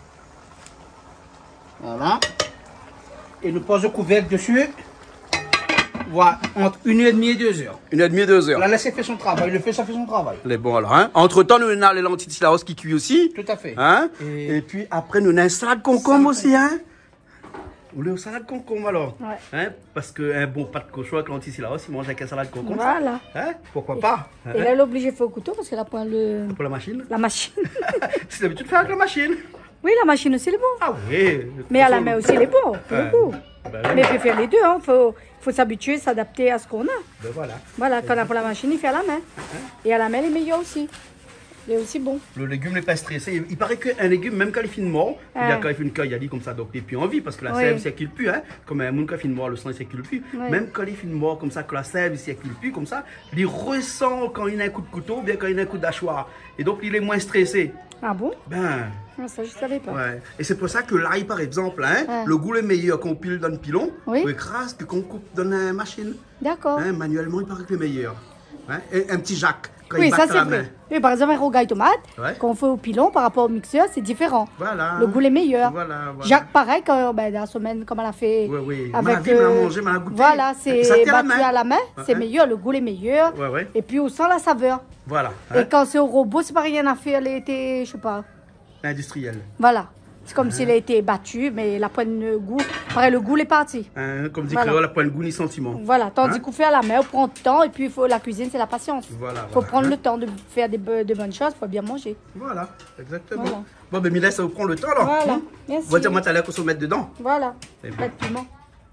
G: Voilà. Et nous posons le couvercle dessus. Voilà, entre 1h30 et 2 heures.
E: 1h30 et 2 heures.
G: La laisser faire son travail. Le feu, ça fait son travail.
E: Les bons alors, hein. Entre-temps, nous avons les lentilles de Sillaos qui cuit aussi.
G: Tout à fait.
E: Hein. Et puis après, nous avons une salade concombre aussi, hein. Vous voulez une salade concombre alors?
F: Ouais.
E: Hein? Parce qu'un bon pas de cochon avec lentilles Sillaos, il mange avec une salade concombre.
F: Voilà.
E: Hein? Pourquoi pas?
F: Et là, elle est obligée de faire au couteau parce qu'elle a point le...
E: Pour la machine?
F: La machine.
E: C'est d'habitude de faire avec la machine.
F: Oui, la machine aussi, elle est bon.
E: Ah oui.
F: Mais à la main aussi, elle est bon. Pour le coup.
E: Ben oui.
F: Mais il faut faire les deux. Hein. Faut s'habituer, s'adapter à ce qu'on a.
E: Ben voilà.
F: Voilà, quand on a pour la machine, il fait à la main. Et à la main, il est meilleur aussi. Il est aussi bon.
E: Le légume n'est pas stressé. Il paraît qu'un légume, même quand il finit mort, il y a quand il fait une cueillie comme ça, donc il n'est plus en vie parce que la sève ne circule plus. Hein. Comme un monde qui finit mort, le sang ne circule plus. Même quand il finit mort comme ça, que la sève ne circule plus comme ça, il ressent quand il a un coup de couteau ou bien quand il a un coup d'hachoir. Et donc il est moins stressé.
F: Ah bon?
E: Ben.
F: Ça, je ne savais pas.
E: Ouais. Et c'est pour ça que l'ail, par exemple, hein, le goût est meilleur quand on pile dans le pilon, ou grâce que quand on coupe dans la machine.
F: D'accord.
E: Hein, manuellement, il paraît que le meilleur. Hein. Et un petit Jacques.
F: Oui, ça c'est vrai. Oui, par exemple, un rogaille tomate, quand on fait au pilon par rapport au mixeur, c'est différent.
E: Voilà.
F: Le goût est meilleur.
E: Voilà.
F: Jacques, pareil, quand, dans la semaine, comme elle a fait.
E: Oui.
F: Avec,
E: ma mangé, m'a goûté.
F: Voilà, c'est battu à la main, c'est meilleur, le goût est meilleur. Et puis on sent la saveur.
E: Voilà.
F: Et quand c'est au robot, c'est pas rien à faire, elle était, je sais pas.
E: Industriel.
F: Voilà. C'est comme s'il a été battu, mais la pointe de goût, pareil, le goût est parti.
E: Comme dit Créole, la pointe de goût ni sentiment.
F: Voilà, tandis qu'on fait à la main, on prend le temps, et puis la cuisine, c'est la patience.
E: Voilà.
F: Faut prendre le temps de faire de bonnes choses, il faut bien manger.
E: Voilà, exactement. Voilà. Bon, ben Mila, ça vous prend le temps alors.
F: Voilà, merci.
E: On va dire, moi, t'as l'air qu'on se mette dedans.
F: Voilà, pas de piment.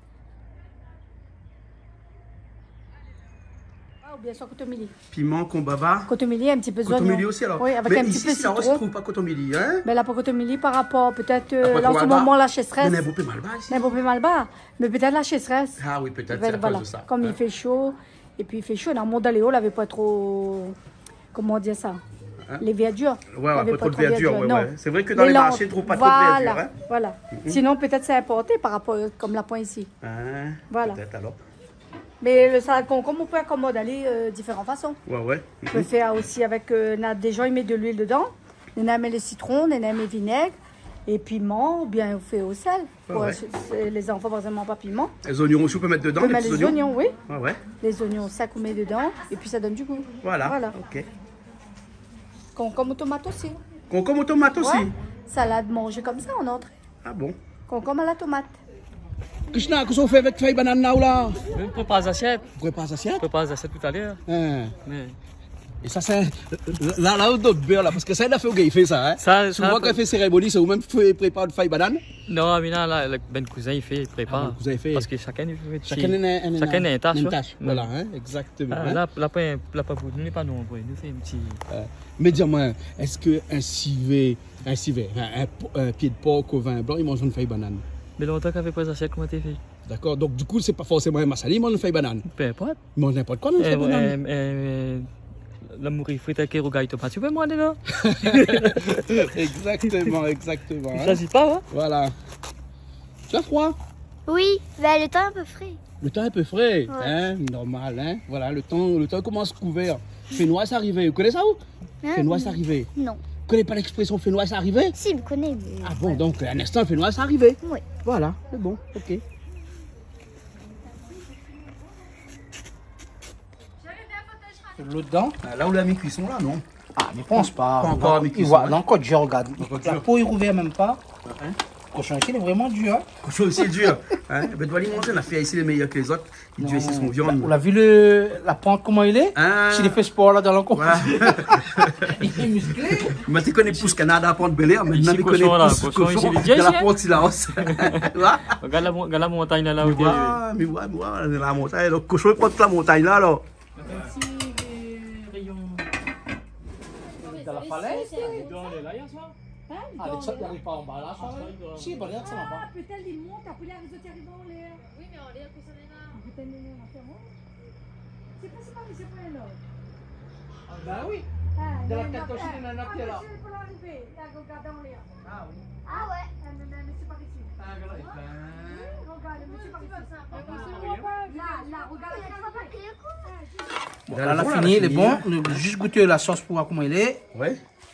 F: Bien sûr, cotomili.
E: Piment, combaba.
F: Cotomili, un petit peu d'oignon.
E: Cotomili aussi alors.
F: Oui, avec
E: mais
F: un
E: ici,
F: petit peu de citron.
E: Mais ici, on ne trouve pas cotomili, hein?
F: Mais là, pas cotomili par rapport, peut-être, là, en ce moment, la chasseresse.
E: Mais n'est pas mal bas ici.
F: N'est pas mal bas. Mais peut-être la chasseresse.
E: Ah oui, peut-être, c'est à cause de ça.
F: Comme il fait chaud, et puis il fait chaud, dans le monde d'aléo, il n'avait pas trop, comment dire ça? Les verdures.
E: Ouais, pas trop de verdure, ouais. C'est vrai que dans les marchés, on ne trouve pas trop de verdure. Hein?
F: Voilà. Sinon, peut-être c'est importé par rapport, comme la pointe ici. Voilà.
E: Peut-être alors.
F: Mais le salade concombre, on peut accommoder de différentes façons.
E: Ouais.
F: On peut faire aussi avec, des gens, ils mettent de l'huile dedans. On met le citron, on met le vinaigre, et piment, ou bien on fait au sel. Pour les enfants, forcément pas piment.
E: Les oignons aussi, on peut mettre dedans.
F: On peut mettre les oignons, oui.
E: Ouais.
F: Les oignons secs, on met dedans, et puis ça donne du goût.
E: Voilà. Ok.
F: Concombre aux tomates aussi.
E: Concombre aux tomates aussi?
F: Salade mangée comme ça en entrée.
E: Ah bon?
F: Concombre à la tomate.
G: Krishna, qu'est-ce qu'on fait avec feuille banane là ou là?
H: On prépare les assiettes.
G: On prépare les assiettes?
H: On prépare les assiettes tout à l'heure.
G: Et ça, c'est là où d'autres beurre là, parce que ça, il a fait au gars, il fait ça. Hein? Souvent, quand il fait cérémonie, c'est vous-même qui prépare de feuille banane?
H: Non, mais là, ben cousin, il fait, il prépare.
G: Ah, cousin, il fait.
H: Parce que chacun, il fait.
G: Chacun
H: a une tâche.
G: Voilà, hein? Exactement.
H: Là, pas pour nous, pas nombreux. Nous fait un petit.
G: Mais dis-moi, est-ce qu'un civet, un pied de porc au vin blanc, il mange une feuille banane?
H: Mais longtemps qu'avec les assiettes, comment t'es fait?
G: D'accord, donc du coup, c'est pas forcément un massali, il mange une feuille banane.
H: Peu importe.
G: Il mange n'importe quoi, une feuille banane.
H: La mourir frite avec rogaille tomate, tu peux manger là?
G: Exactement.
H: Je choisis pas, hein?
G: Voilà. Tu as froid?
J: Oui, mais le temps est un peu frais.
G: Le temps est un peu frais, hein? Normal, hein? Voilà, le temps commence couvert. Fénois, c'est arrivé. Vous connaissez ça ou? Fénois, c'est arrivé.
J: Non.
G: Vous connaissez pas l'expression fénois, c'est arrivé?
J: Si, je connais. Mais...
G: Ah bon, donc un instant, fénois, c'est arrivé.
J: Oui.
G: Voilà, c'est bon, ok. L'eau dedans?
E: Là où la mi-cuisson, là, non?
G: Ah, ne pense pas.
E: Pas encore, mais
G: il voit, là, encore dur, regarde. La peau, il rouvert même pas. Le cochon ici, il est vraiment dur.
E: Le cochon aussi est dur. Hein? Ben, doit lui montrer, on a fait ici les meilleurs que les autres. Il dit ici son viande.
G: On a vu la pente, comment il est? S'il a fait sport là dans le coin. Il est musclé.
E: Mais tu connais plus Canada à Pont Bel Air, maintenant tu connais plus cochon de la Pont Silaos.
H: Regarde la montagne là où il est.
E: Mais ouais, la montagne. Le cochon prend toute la montagne là.
G: Dans la falaise? Ah, les autres n'arrivent pas en bas là, ça? Si, bah, regarde ça en bas.
F: Peut-être ils montent, après les autres arrivent en l'air.
B: Oui, mais en l'air, que ça n'est là.
F: Peut-être les on a fait moi. C'est pas ici, c'est pas là.
G: Bah oui. Dans la tête aussi, il y en a qui est là.
F: Il faut l'arriver, regarde en l'air.
G: Ah oui.
F: Ah ouais, mais c'est par ici.
G: Ah, regarde.
F: Regarde, mais c'est par ici. Là, regarde, ça va pas crier quoi.
G: Bon, là, on a fini, il est bon. On a juste goûté la sauce pour voir comment il est.
E: Ouais.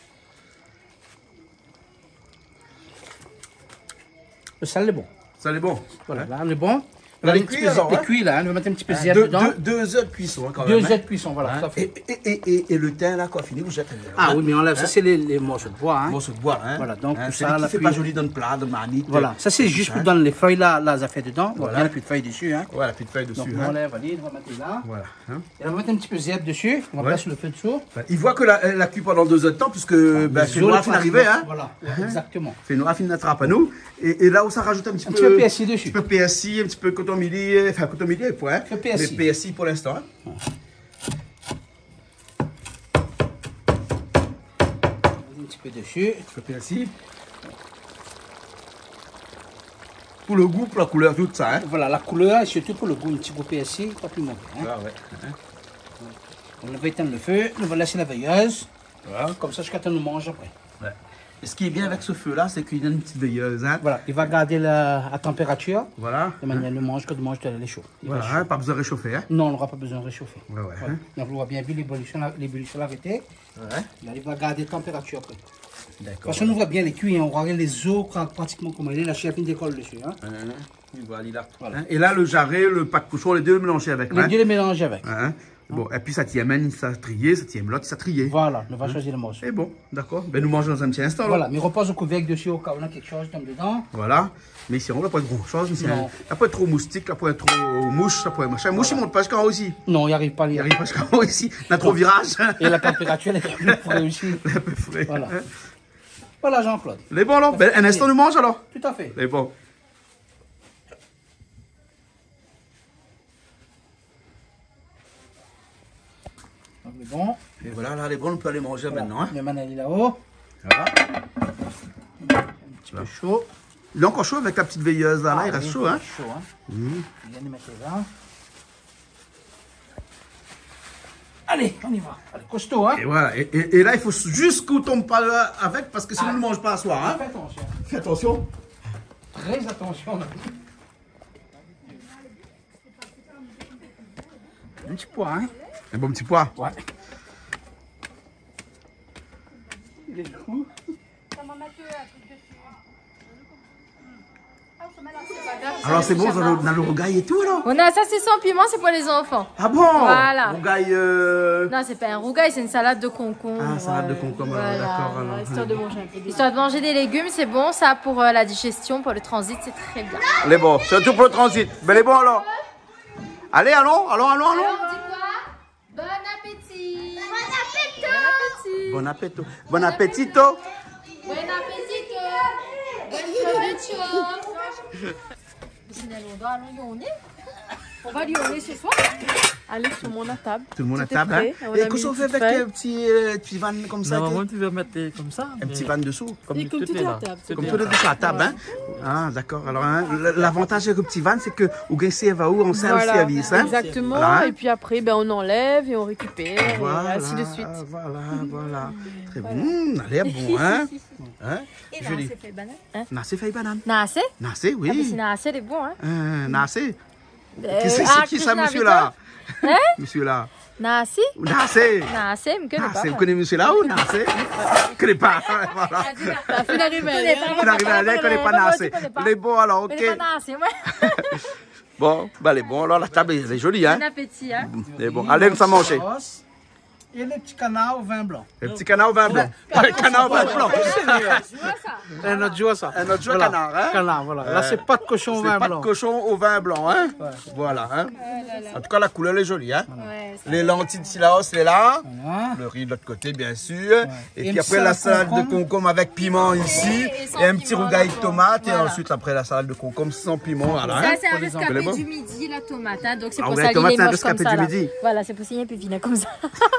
G: Le sel est bon.
E: Ça est bon.
G: Voilà, là, on est bon.
E: On a les cuits alors.
G: Les cuits là, on va mettre un petit peu de zèbre dedans.
E: 2 heures de cuisson quand même.
G: 2 heures de cuisson, voilà. Ça fait.
E: Et le thym là, quoi, fini, vous jetez.
G: Ah oui, mais on enlève. Ça, c'est les morceaux de bois.
E: Morceaux de bois, hein.
G: Voilà, donc tout
E: ça.
G: ça.
E: Ça fait pas joli dans le plat, dans le marmite.
G: Voilà, ça c'est juste pour donner les feuilles là, ça fait dedans. Voilà, il n'y a plus de feuilles dessus. Hein.
E: Voilà, plus de feuilles dessus.
G: Donc on enlève, on va mettre là.
E: Voilà.
G: Et on va mettre un petit peu de zèbre dessus. On va mettre sur le feu dessous.
E: Il voit que la cuit pendant 2 heures de temps, puisque c'est noir fin d'arriver. Hein.
G: Voilà, exactement.
E: C'est noir fin d'attrape à nous. Et là où ça rajoute un petit peu.
G: Un petit peu PSI dessus.
E: Un petit peu PSI, un petit peu coton midi, enfin coton midi et point.
G: PSI.
E: Mais PSI pour l'instant.
G: Un petit peu dessus.
E: Un peu PSI. Pour le goût, pour la couleur, tout ça. Hein.
G: Voilà, la couleur et surtout pour le goût, un petit peu PSI, pas plus mauvais. Hein.
E: Ah ouais.
G: On va éteindre le feu, on va laisser la veilleuse. Voilà. Comme ça, jusqu'à temps nous mange après.
E: Ouais. Et ce qui est bien avec ce feu-là, c'est qu'il y a une petite veilleuse. Hein.
G: Voilà, il va garder la température.
E: Voilà.
G: De manière le mange quand il mange, il est chaud.
E: Voilà, hein, pas besoin de réchauffer. Hein.
G: Non, on n'aura pas besoin de réchauffer.
E: Ouais, ouais.
G: Voilà. Donc, on voit bien vu l'ébullition l'arrêter.
E: Ouais.
G: Là, il va garder la température après.
E: D'accord.
G: Parce qu'on voit bien les cuits, on voit les os pratiquement comme il est, la chef une décolle dessus. Hein.
E: Voilà. Et là, le jarret, le pas de cochon, les deux mélangés avec.
G: Les deux les mélangés avec.
E: Hein. Bon, et puis ça tient même, ça trié, ça tient l'autre, ça trié.
G: Voilà, on va choisir le morceau.
E: Et bon, d'accord. Ben nous mangeons dans un petit instant.
G: Voilà, mais repose au couvercle dessus au cas où on a quelque chose comme dedans.
E: Voilà. Mais ici, on n'a pas de grand chose. Il n'y a pas trop moustique, il n'y a pas trop mouche, il n'y a pas machin. Mouche, il ne monte pas jusqu'en haut ici.
G: Non, il n'y arrive pas.
E: Il n'arrive pas jusqu'en haut ici. Il y a trop de virages.
G: Et la température, elle est un peu frais aussi.
E: Un peu frais.
G: Voilà. Voilà, Jean-Claude.
E: Les bons, alors. Ben, un instant, nous mange alors.
G: Tout à fait.
E: Les bons.
G: Bon.
E: Et voilà, là, les bons, on peut aller manger maintenant. Hein.
G: Le manel est là-haut.
E: Voilà.
G: Un petit peu chaud.
E: Il est encore chaud avec la petite veilleuse là, il reste chaud. Hein.
G: Chaud, hein. Je viens de mettre là. Allez, on y va. Allez, costaud, hein.
E: Et voilà. Et là, il faut juste qu'on tombe pas avec parce que sinon, on ne mange pas à soir. Hein.
G: Fais attention.
E: Fais attention.
G: Très attention. Un petit pois, hein.
E: Un bon petit pois.
G: Ouais. Il est fou.
E: Alors c'est bon, on a le rogaille et tout alors.
B: On a ça, c'est sans piment, c'est pour les enfants.
E: Ah bon?
B: Voilà.
E: Rogaille.
B: Non, c'est pas un rougail, c'est une salade de concombre.
E: Ah, salade de concombre,
B: voilà.
E: d'accord. Alors.
I: Histoire de manger un peu.
B: Histoire de manger des légumes, c'est bon. Ça, pour la digestion, pour le transit, c'est très bien.
E: Les bons, surtout pour le transit. Ben les bons alors. Allez, allons.
B: Alors, on dit quoi? Bon appétit.
E: Bon appétit. Bon appétito.
B: Bon appétito. Bon appétit.
I: On va lyonner ce soir. Allez, tout le monde à table.
E: Tout le monde à
I: Tout est
E: table.
I: prêt.
E: Hein.
I: On a
E: Et
I: mis
E: qu'est-ce qu'on
I: une
E: fait
I: petite
E: avec un petit van comme ça?
H: Normalement, tu vas mettre comme ça.
E: Un petit van dessous.
H: Comme
I: Et comme
H: toutes
I: tout
H: les
I: est
H: là.
I: à table.
E: Comme tout est sur la table. Hein. Ah, d'accord. Alors, hein, l'avantage avec le petit van, c'est que vous gagnez va où on sert le service. Hein.
I: Exactement.
E: Voilà, hein.
I: Et puis après, ben, on enlève et on récupère.
E: Voilà,
I: et ainsi de suite.
E: Voilà. Très bon. Allez, bon, hein. Hein? Joli. Nassé fait banane.
B: Nassé?
E: Nassé, oui.
B: Ah, mais c'est Nassé, c'est bon, hein?
E: Nassé. C'est qui ça, monsieur là?
B: Hein?
E: Monsieur là.
B: Nassé?
E: Nassé.
B: Nassé, je ne connais pas.
E: Vous connaissez monsieur là ou Nassé? Je ne connais pas. Voilà.
I: La fin d'arriver.
E: Tu n'arrives à aller, je ne connais pas Nassé. Les bons alors, ok.
B: Je connais pas Nassé, moi.
E: Bon, bah les bons, alors la table elle est jolie, hein?
B: Bon appétit, hein?
E: Et bon, allez, nous sommes mangés.
G: Et les petits canards au vin blanc.
E: Les petits canards au vin blanc. Les canards au vin blanc.
G: Un autre joie, ça.
E: Un autre joie canard, hein?
G: Canard, voilà. Là, c'est pas de cochon au vin blanc.
E: Pas de cochon au vin blanc, hein? Voilà, hein? En tout cas, la couleur est jolie, hein? Les lentilles de Sillaos, c'est là. Le riz de l'autre côté, bien sûr. Et puis après, la salade de concombre avec piment ici. Et un petit rougail de tomate. Et ensuite, après, la salade de concombre sans piment. Voilà,
B: ça, c'est un rescapé du midi, la tomate. Hein, donc, c'est pour ça
E: qu'il est moche comme ça.
B: Voilà, c'est pour ça qu'il est plus comme ça.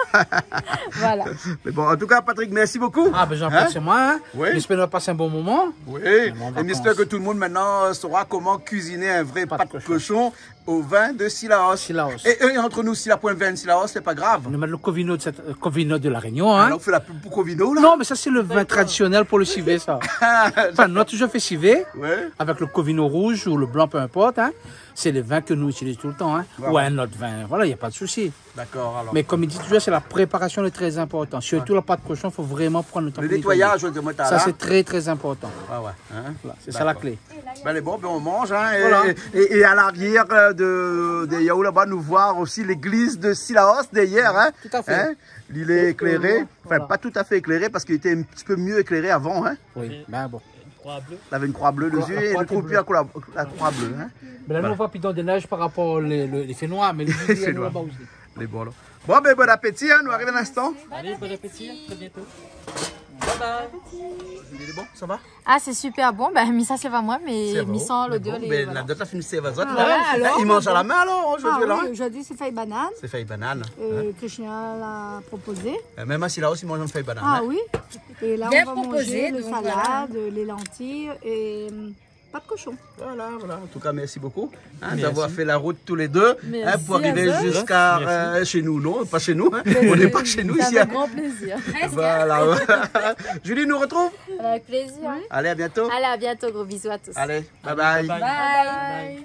B: Voilà.
E: Mais bon, en tout cas, Patrick, merci beaucoup.
G: Ah, ben j'en prie, c'est moi. Hein? Oui. J'espère qu'on va passer un bon moment.
E: Oui. Et j'espère que tout le monde maintenant saura comment cuisiner un vrai pâte de cochon au vin de Sillaos. Et entre nous, si la pointe vin de Sillaos, c'est pas grave.
G: On met le Covino de la Réunion. Hein?
E: Alors, on fait la pub pour Covino, là?
G: Non, mais ça, c'est le vin traditionnel pour le civet, ça. Enfin, nous, on a toujours fait civet. Avec le Covino rouge ou le blanc, peu importe. Hein? C'est les vins que nous utilisons tout le temps. Hein? Ou un autre vin. Voilà, il n'y a pas de souci.
E: D'accord, alors.
G: Mais comme il dit toujours, c'est la préparation qui est très importante. Surtout la pâte de cochon, il faut vraiment prendre le temps.
E: Le nettoyage,
G: ça, c'est très, très important.
E: Ah ouais. Hein?
G: Voilà, c'est ça la clé.
E: Ben, bon, ben, on mange. Hein, et à l'arrière des Yahoo là-bas, nous voir aussi l'église de Sillaos derrière. Hein?
G: Tout à fait.
E: Hein? Il est éclairé. Enfin, pas tout à fait éclairé parce qu'il était un petit peu mieux éclairé avant. Hein?
G: Oui, ben bon.
E: Il avait une croix bleue dessus et il ne trouve plus la croix bleue. Hein?
G: Mais là, nous, on voit Piton des Neiges par rapport aux Fénois, mais les Fénois aussi.
E: Les bons, là. Bon, ben, bon appétit, hein, nous arrivons un instant.
H: Allez, bon appétit, à très bientôt. Bye bye.
E: Il est bon, ça va?
B: Ah, c'est super bon. Ben, mis ça, c'est pas moi, mais mis sans l'odeur.
E: Mais la dot a fini ses vasotes.
F: Il
E: mange à la main, alors, aujourd'hui, là?
F: Aujourd'hui, c'est feuille banane.
E: C'est feuille banane.
F: Que Chien l'a proposé.
E: Même à Sillaos, ils mangent une feuille banane.
F: Ah oui. Et là, on va manger le salade, les lentilles et pas de cochon.
E: Voilà. En tout cas, merci beaucoup d'avoir fait la route tous les deux pour arriver jusqu'à chez nous. Non, pas chez nous. Hein. On n'est pas chez nous ici.
B: C'est un grand plaisir.
E: Voilà. Julie nous retrouve?
B: Avec plaisir.
E: Allez, à bientôt.
B: Allez, à bientôt. Gros bisous à tous.
E: Allez, bye bye.
B: Bye.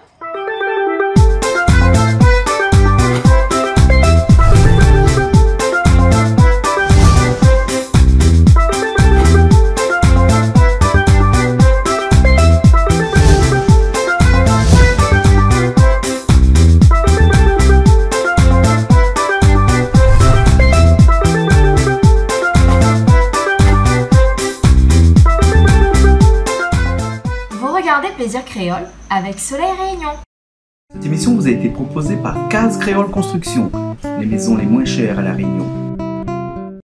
B: Plaisir créole avec Soleil Réunion.
A: Cette émission vous a été proposée par Case Créole Construction, les maisons les moins chères à La Réunion.